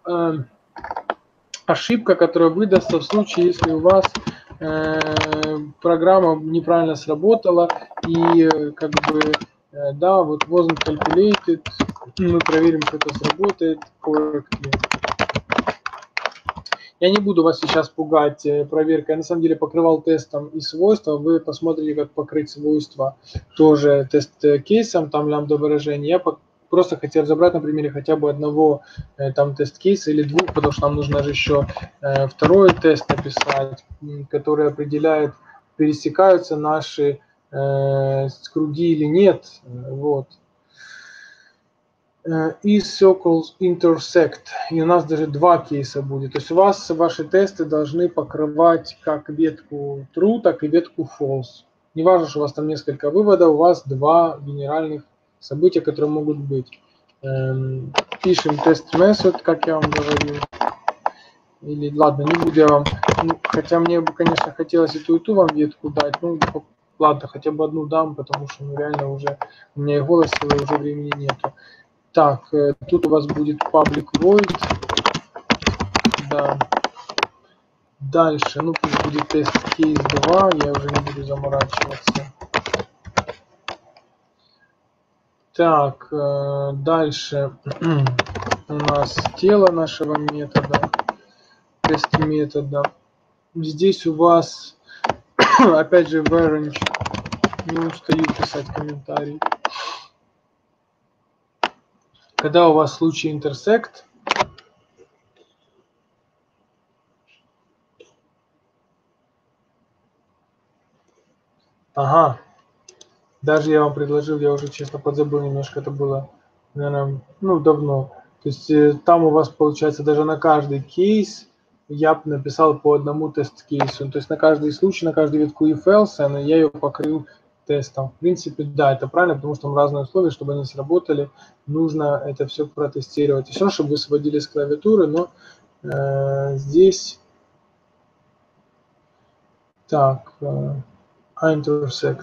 ошибка, которая выдастся в случае, если у вас программа неправильно сработала и как бы да, вот wasn't calculated, мы проверим, что это сработает correctly. Я не буду вас сейчас пугать проверкой, я на самом деле покрывал тестом и свойства, вы посмотрите, как покрыть свойства тоже тест-кейсом, там лямбда выражение. Я просто хотел разобрать на примере хотя бы одного там тест-кейса или двух, потому что нам нужно же еще второй тест написать, который определяет, пересекаются наши круги или нет. Вот. И circles intersect. И у нас даже два кейса будет. То есть у вас ваши тесты должны покрывать как ветку true, так и ветку false. Не важно, что у вас там несколько выводов, у вас два генеральных события, которые могут быть. Пишем тест method, как я вам говорил. Или ладно, не буду я вам. Хотя мне бы, конечно, хотелось и ту вам ветку дать. Ну, ладно, хотя бы одну дам, потому что ну, реально уже у меня и голос силы, уже времени нету. Так, тут у вас будет public void. Да. Дальше, ну пусть будет тест кейс 2, я уже не буду заморачиваться. Так, дальше у нас тело нашего метода, тест метода. Здесь у вас, опять же, в orange, не устаю писать комментарий. Когда у вас случай intersect, ага, даже я вам предложил, я уже честно подзабыл немножко, это было, наверное, ну, давно. То есть там у вас получается даже на каждый кейс я бы написал по одному тест-кейсу. То есть на каждый случай, на каждую ветку if else, я ее покрыл тестом. В принципе, да, это правильно, потому что там разные условия, чтобы они сработали, нужно это все протестировать. Еще, чтобы вы сводили с клавиатуры, но здесь так, intersect.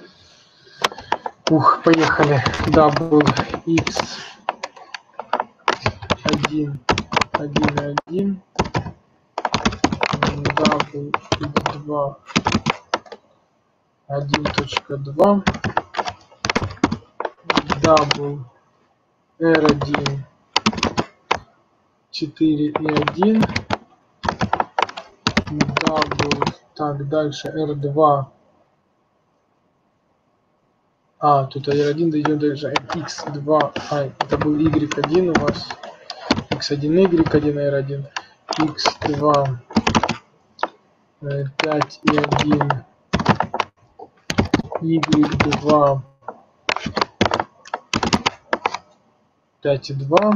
Ух, поехали. Double x 1, 1, 1. Double x 2, 1.2. Double r1, 4 и 1. Double, так, дальше r2. А, тут r1 дойдем дальше. x2, это был y1 у вас. x1, y1, r1. x2, 5 и 1. y2, 5 и 2.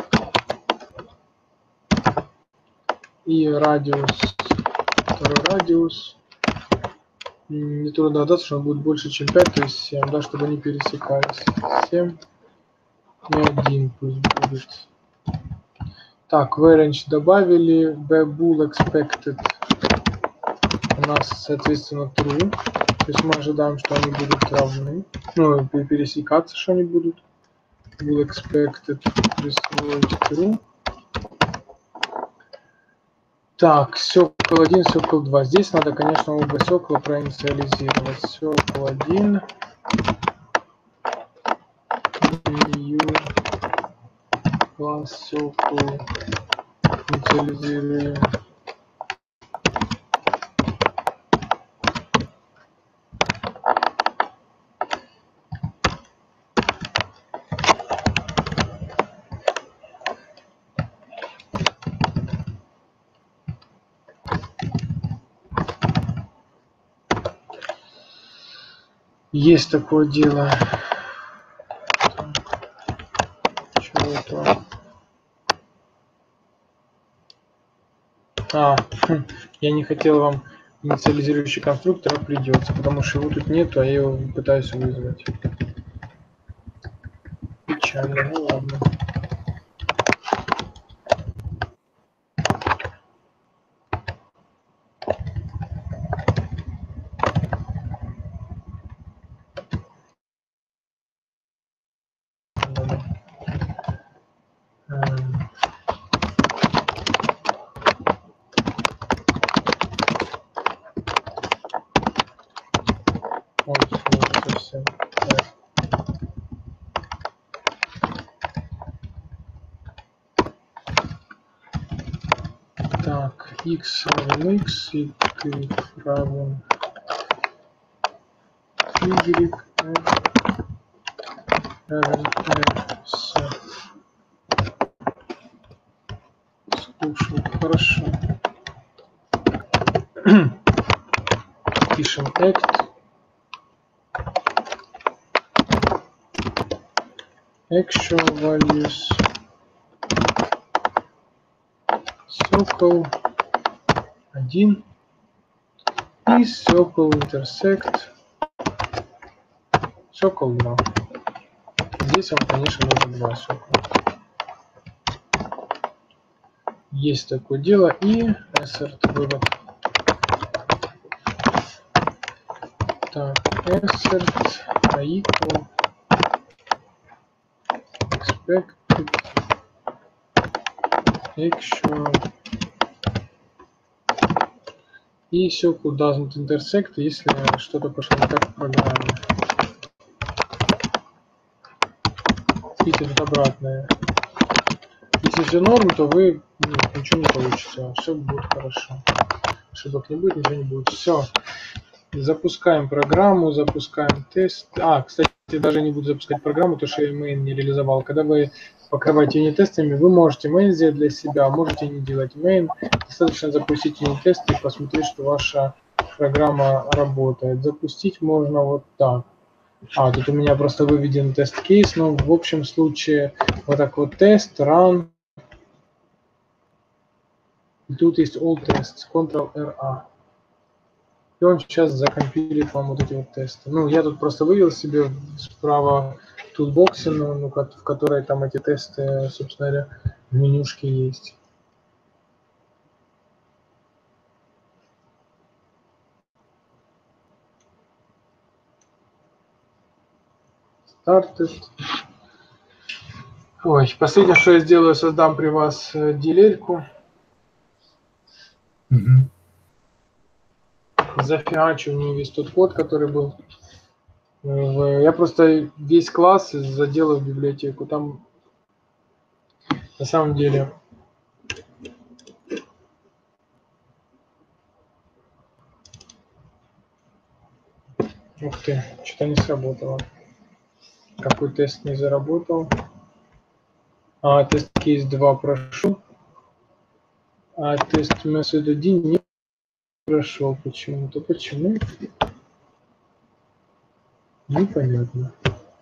И радиус, второй радиус. Не трудно догадаться, что он будет больше, чем 5, то есть 7, да, чтобы они пересекались. 7 и 1 пусть будет. Так, в range добавили, bbool expected у нас, соответственно, true. То есть мы ожидаем, что они будут равны. Ну, пересекаться, что они будут. will expected присвоить true. Так, сокол 1, сокол 2. Здесь надо, конечно, оба сокола проинициализировать. Сокол 1. New класс сокол. Инициализируем. Есть такое дело. Чего это? Я не хотел вам инициализирующий конструктор, а придется, потому что его тут нету, а я его пытаюсь вызвать. Печально, ну ладно. Так, x равен x, y равен y, равен s. Скушал, хорошо. Пишем act. Actual values. Сокол 1 и сокол intersect сокол 2. Здесь вам, конечно, нужно 2 сокола. Есть такое дело. И assert вывод. Так, assert equal expected actual. И сокол doesn't intersect, если что-то пошло не так в программе. Видите, тут обратное. Если все норм, то вы ничего не получится. Все будет хорошо. Ошибок не будет, ничего не будет. Все. Запускаем программу, запускаем тест. Кстати, даже не буду запускать программу, потому что я main не реализовал. Когда вы покрываете юнит-тестами, вы можете main сделать для себя, можете не делать main. Достаточно запустить юнит-тест и посмотреть, что ваша программа работает. Запустить можно вот так. Тут у меня просто выведен тест-кейс, но в общем случае вот так вот тест, run. И тут есть all tests, Ctrl-RA. И он сейчас закомпилит вам вот эти вот тесты. Я тут просто вывел себе справа в тулбоксе, в которой там эти тесты, собственно говоря, в менюшке есть. Started. Ой, последнее, что я сделаю, создам при вас дилельку. Зафигачу в нее весь тот код, который был. Я просто весь класс заделаю в библиотеку. Там на самом деле ух ты, что-то не сработало. Какой тест не заработал? Тест кейс 2 прошел. Тест метод 1 не прошел почему-то. Почему? Непонятно.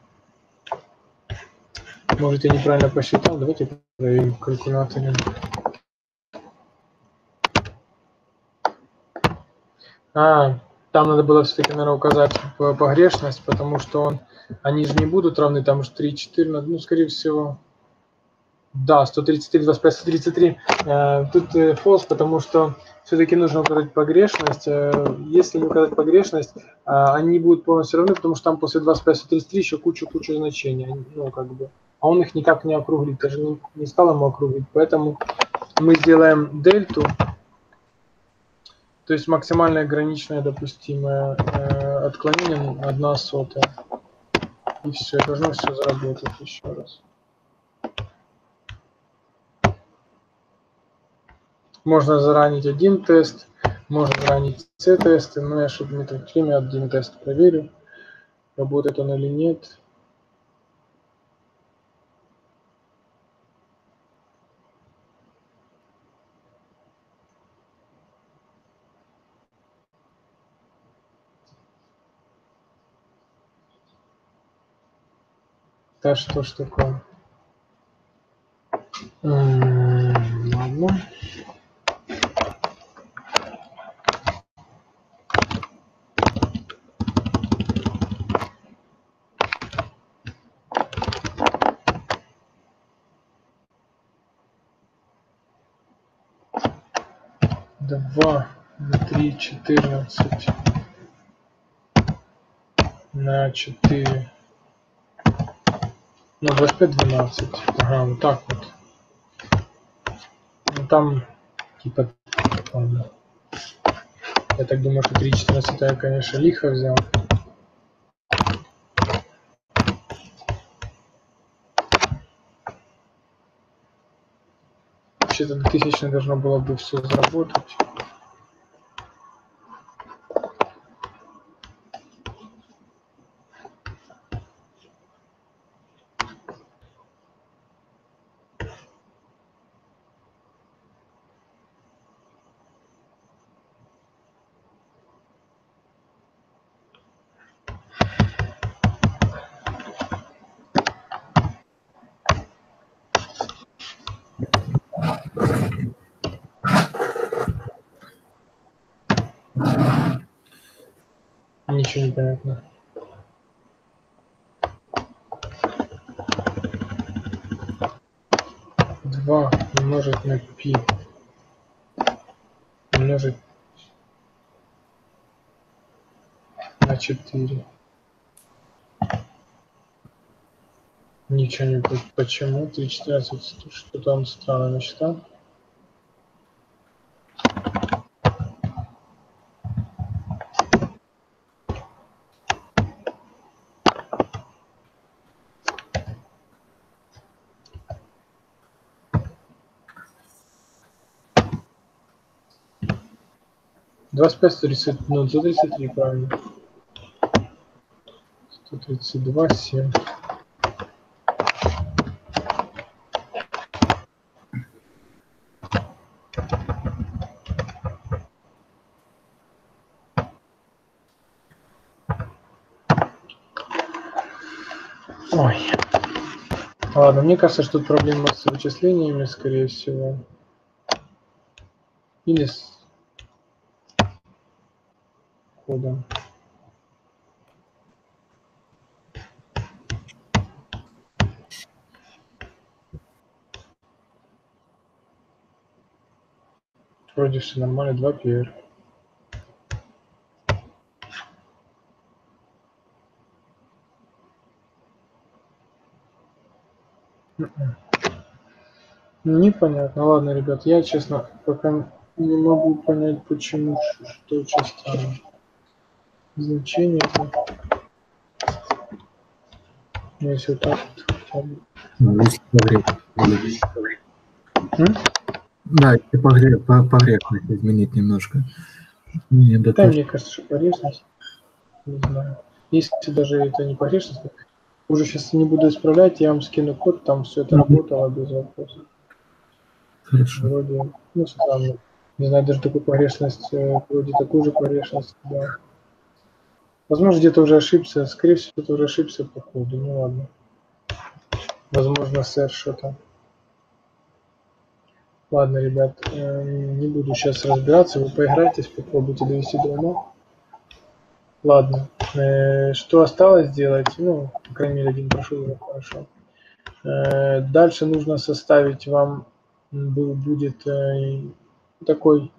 Может, я неправильно посчитал? Давайте проверим в калькуляторе. Там надо было все-таки, наверное, указать погрешность, потому что они же не будут равны, там же 3, 4, скорее всего. Да, 133, 25, 133. Тут false, потому что все-таки нужно указать погрешность. Если не указать погрешность, они будут полностью равны, потому что там после 25, 133 еще куча значений. а он их никак не округлит, даже не стал ему округлить. Поэтому мы сделаем дельту, то есть максимальное граничное допустимое отклонение 1/100. И все, должно все заработать еще раз. Можно заранить один тест, можно заранить C-тесты, но я, чтобы не тратить время, один тест проверю, работает он или нет. Да что ж такое? Ладно. Два на 3, 14 на 4. Ну, 25, 12. Ага, вот так вот. Ну, там, типа, ладно. Я так думаю, что 3, 14 я, конечно, лихо взял. Вообще-то 2000 должно было бы все заработать. Ничего не понятно. Два умножить на пи умножить на 4. Ничего не будет. Почему? 3, 14. Что-то он странно насчитал. Двадцать пять, 130, ну, 133, правильно. 132, 7. Ой. Ладно, мне кажется, что тут проблема с вычислениями, скорее всего. Или с кодом. Вроде все нормально, 2 PR. Непонятно. Ладно, ребят, я, честно, пока не могу понять, почему, что очень странно. Значение. Если вот так вот хотя бы. Ну, если погрев. Да, если погрешность изменить немножко. Не Да, мне кажется, что погрешность. Не знаю. Если даже это не погрешность, уже сейчас не буду исправлять, я вам скину код, там все это работало без вопросов. Хорошо. Вроде, ну, странно. Не знаю, даже такую погрешность, вроде такую же погрешность, да. Возможно, где-то уже ошибся, скорее всего, где-то уже ошибся по коду, ну ладно. Возможно, сэр что-то. Ладно, ребят, не буду сейчас разбираться, вы поиграйтесь, попробуйте довести до ума. Ладно, что осталось сделать? Ну, по крайней мере, один прошел уже хорошо. Дальше нужно составить вам, будет такой,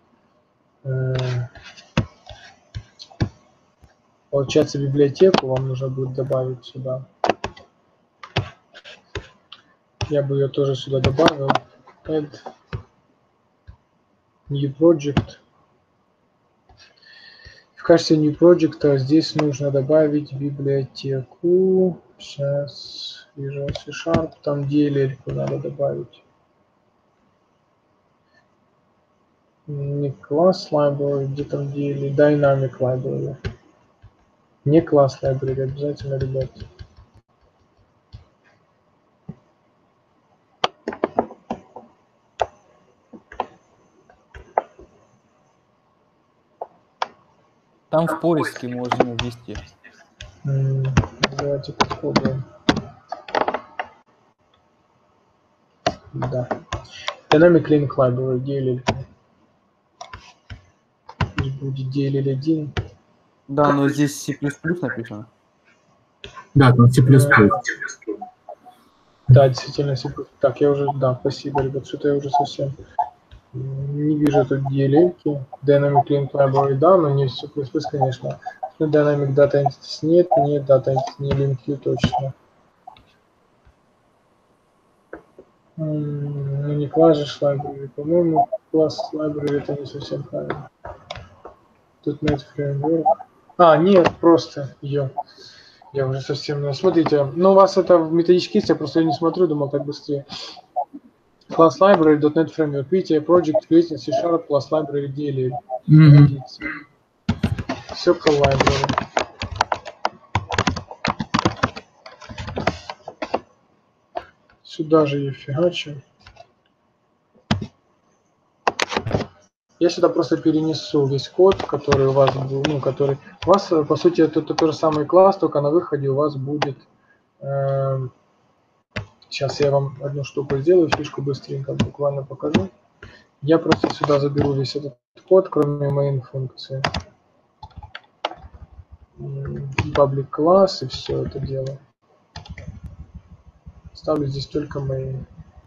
получается, библиотеку вам нужно будет добавить сюда. Я бы ее тоже сюда добавил. Add new project. В качестве new project здесь нужно добавить библиотеку. Сейчас Visual C#, там DLL надо добавить. Не класс library, где там DLL, Dynamic library. Не класс library, обязательно, ребят. Там в поиске можно ввести. Давайте попробуем. Да. Dynamic Link Library, DLL. Пусть будет DLL 1. Да, но здесь C++ написано. Да, там C++. Да, действительно, так, я уже, да, спасибо, ребят, что-то я уже совсем не вижу тут DLL-ки. Dynamic Link Library, да, но не C++, конечно. Но Dynamic Data Entities нет, Data Entity, не LinkU точно. Ну, не класс же library, по-моему, класс library это не совсем правильно. Тут нет framework. А, нет, просто ее. Я уже совсем... Смотрите, ну у вас это в методичке есть, я просто не смотрю, думал так быстрее. Class library, .NET framework. Видите, project created C# class library DLL. Все про library. Сюда же ее фигачим. Я сюда просто перенесу весь код, который у вас был, ну, который... У вас, по сути, это тот же самый класс, только на выходе у вас будет... Сейчас я вам одну штуку сделаю, фишку быстренько буквально покажу. Я просто сюда заберу весь этот код, кроме main функции. Public класс и все это дело. Ставлю здесь только main.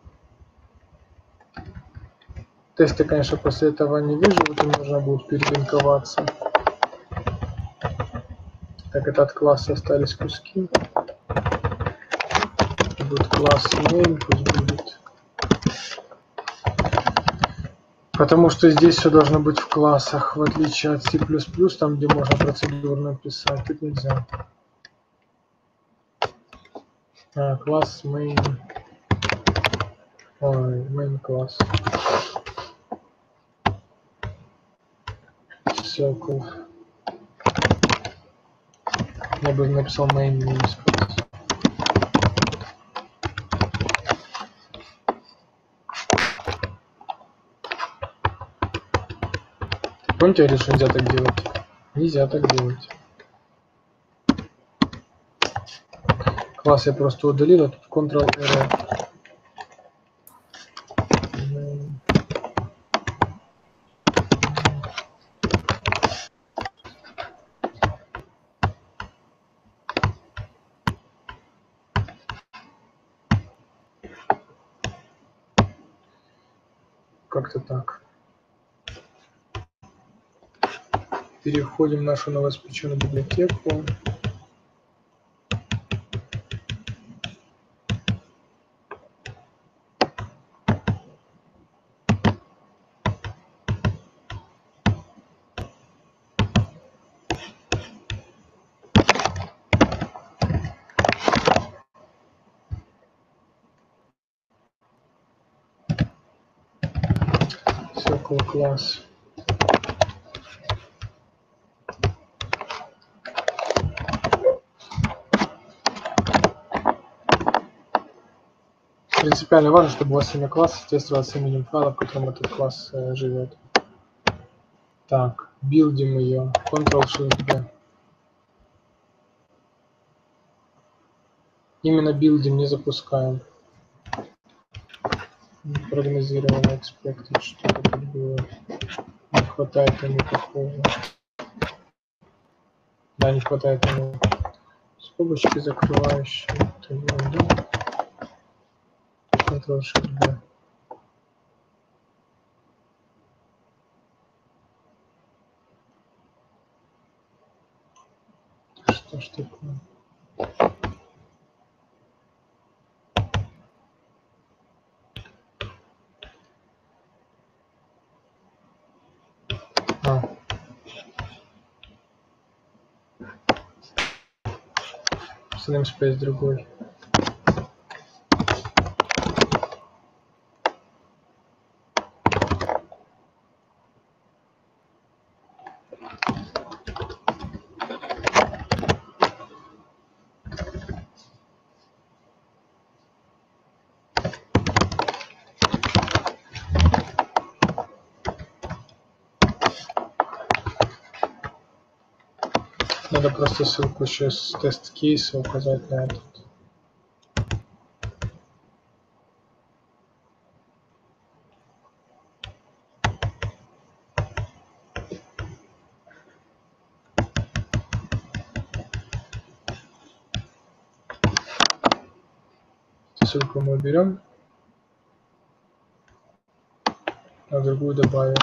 Тесты, конечно, после этого не вижу, вот им нужно будет перелинковаться. Так, это от класса остались куски. Будет класс main, пусть будет. Потому что здесь все должно быть в классах, в отличие от C++, там, где можно процедурно писать, тут нельзя. Класс main. Ой, main класс. Circle. Я бы написал main namespace. Помните, я говорил, что нельзя так делать? Нельзя так делать. Класс я просто удалил, а тут Ctrl-R. Как-то так. Переходим в нашу новоиспеченную библиотеку. Circle класс. Принципиально важно, чтобы у вас имя класса соответствовало с именем файла, в котором этот класс живет. Так, билдим ее. Ctrl-Shift-B. Именно билдим не запускаем. Прогнозированно expected, что это было. Не хватает ему, похоже. Да, не хватает ему. Скобочки закрывающие. Это ерунда. Ctrl-Shift-B. Что ж такое? просто namespace другой. Надо просто ссылку еще с тест-кейса указать на этот. Ссылку мы уберем, а другую добавим.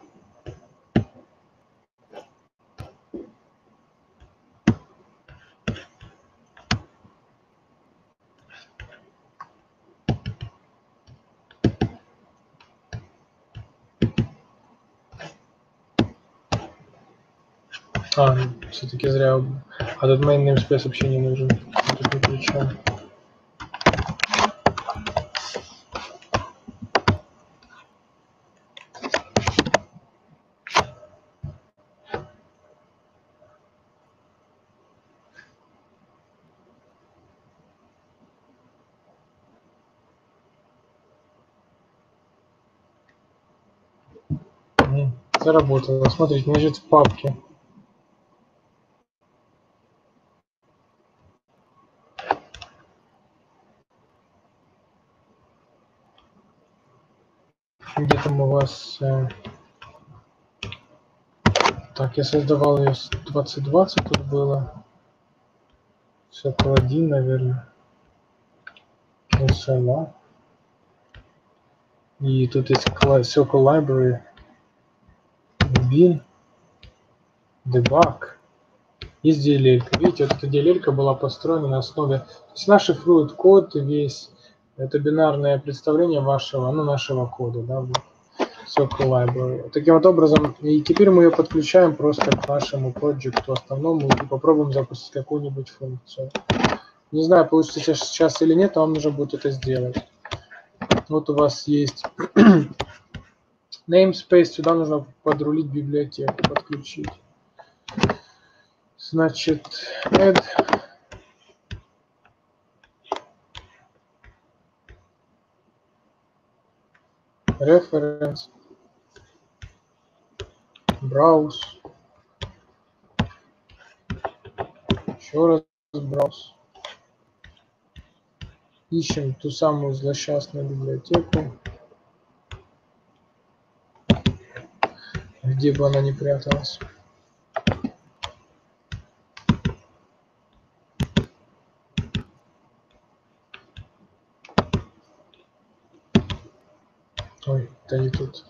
Все-таки зря. А тут main namespace вообще не нужен. Тут не включен. Заработало. Смотрите, лежит в папке. Где там у вас... Так, я создавал ее с 2020 тут было. Circle 1, наверное. SLA. И тут есть Circle Library. Bin. Debug. Есть DLL. Видите, вот эта DLL была построена на основе... То есть наш шифрует код весь. Это бинарное представление вашего, ну, нашего кода, да, вот. Circle Library. Таким вот образом, и теперь мы ее подключаем просто к нашему проекту основному и попробуем запустить какую-нибудь функцию. Не знаю, получится сейчас или нет, но вам нужно будет это сделать. Вот у вас есть namespace, сюда нужно подрулить библиотеку, подключить. Значит, add reference, browse, еще раз browse. Ищем ту самую злосчастную библиотеку, где бы она ни пряталась. Ой, это не тут.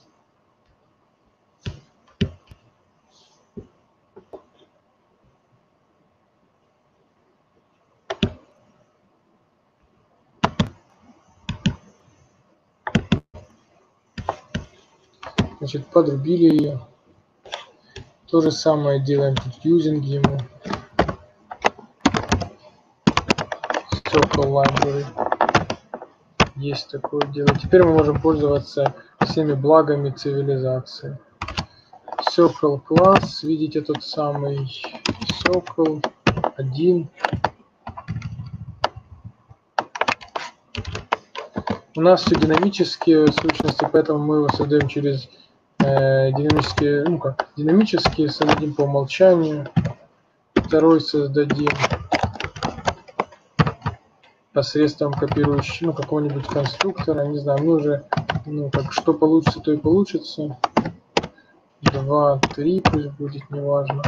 Значит, подрубили ее. То же самое делаем тут using ему. Circle Library. Есть такое дело. Теперь мы можем пользоваться всеми благами цивилизации. Circle класс. Видите тот самый Circle 1. У нас все динамические сущности, поэтому мы его создаем через динамические, ну как, динамические создадим по умолчанию. Второй создадим посредством копирующего, ну, какого-нибудь конструктора, не знаю, мы уже, ну, как, что получится, то и получится. 2, 3 пусть будет, неважно.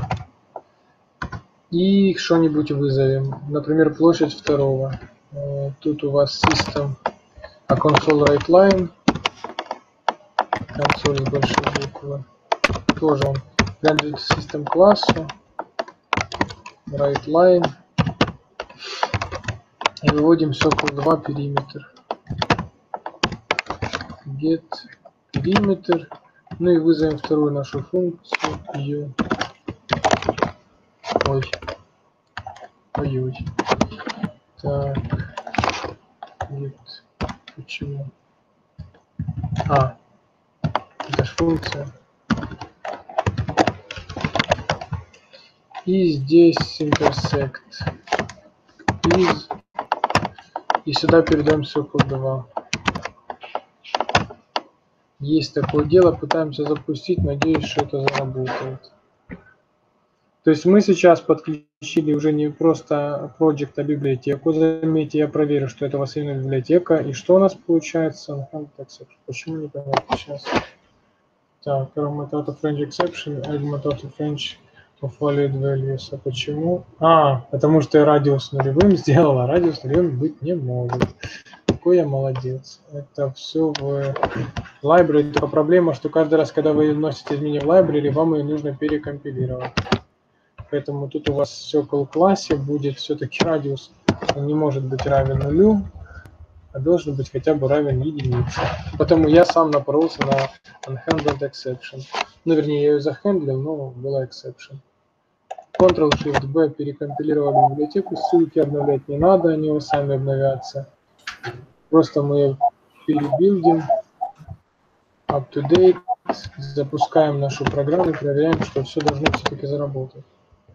И что-нибудь вызовем, например, площадь второго. Тут у вас system, а console writeLine, консоль с большой буквы, тоже он принадлежит system классу, writeLine, и выводим circle 2 периметр, get периметр, ну и вызовем вторую нашу функцию u. Ой. Так. Git. Почему? Это ж функция. И здесь intersect. И сюда передаем circle 2. Есть такое дело, пытаемся запустить, надеюсь, что это заработает. То есть мы сейчас подключили уже не просто project, а библиотеку. Заметьте, я проверю, что это у вас именно библиотека. И что у нас получается? Почему не понятно сейчас? Так, method of range exception, add method of range of valued values. А почему? Потому что я радиус нулевым сделал, а радиус нулевым быть не может. Какой я молодец. Это все в library. Только проблема, что каждый раз, когда вы вносите изменения в library, вам ее нужно перекомпилировать. Поэтому тут у вас в circle классе будет все-таки радиус. Он не может быть равен нулю, а должен быть хотя бы равен единице. Потому я сам напоролся на unhandled exception. Ну, вернее, я ее захендлил, но была exception. Ctrl-Shift-B перекомпилировали библиотеку, ссылки обновлять не надо, они у вас сами обновятся. Просто мы ее перебилдим, up to date, запускаем нашу программу и проверяем, что все должно все-таки заработать.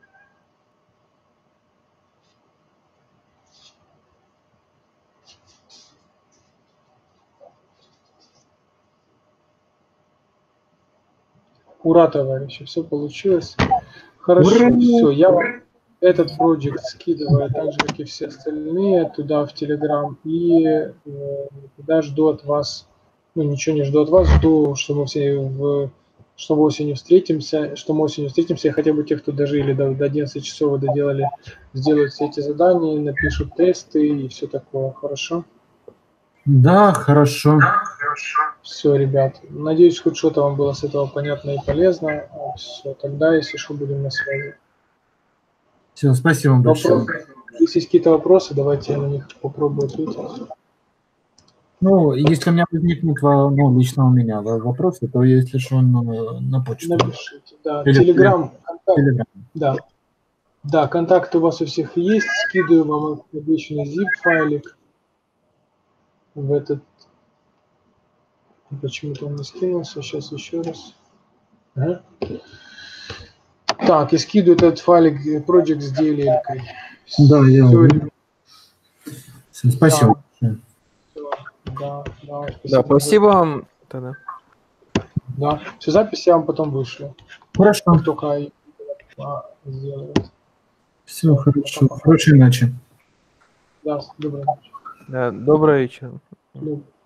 Ура, товарищи, все получилось. Хорошо, все, я вам этот проект скидываю, так же, как и все остальные, туда в Telegram. И туда жду от вас, ну ничего не жду от вас, жду, что мы все что мы осенью встретимся, и хотя бы те, кто дожили до 11 часов и доделали, сделают все эти задания, напишут тесты и все такое. Хорошо? Да, хорошо. Все, ребят. Надеюсь, хоть что-то вам было с этого понятно и полезно. Все, тогда, если что, будем на связи. Все, спасибо вам большое. Если есть какие-то вопросы, давайте я на них попробую ответить. Ну, если у меня возникнут, ну, лично у меня вопросы, то если что, на почту. Напишите, да. Или Telegram. Telegram. Да. Да, контакты у вас у всех есть. Скидываю вам обещанный zip-файлик в этот. Почему-то он не скинулся. Сейчас еще раз. Ага. Так, и скидываю этот файлик project с DLL-кой. Да, я увидел. Все, спасибо. Да, да, спасибо вам. Тогда. Да, все записи я вам потом вышлю. Хорошо. Как только сделают. Все, хорошо. Хорошей ночи. Да, доброй ночи. Да, доброго вечера. Ну,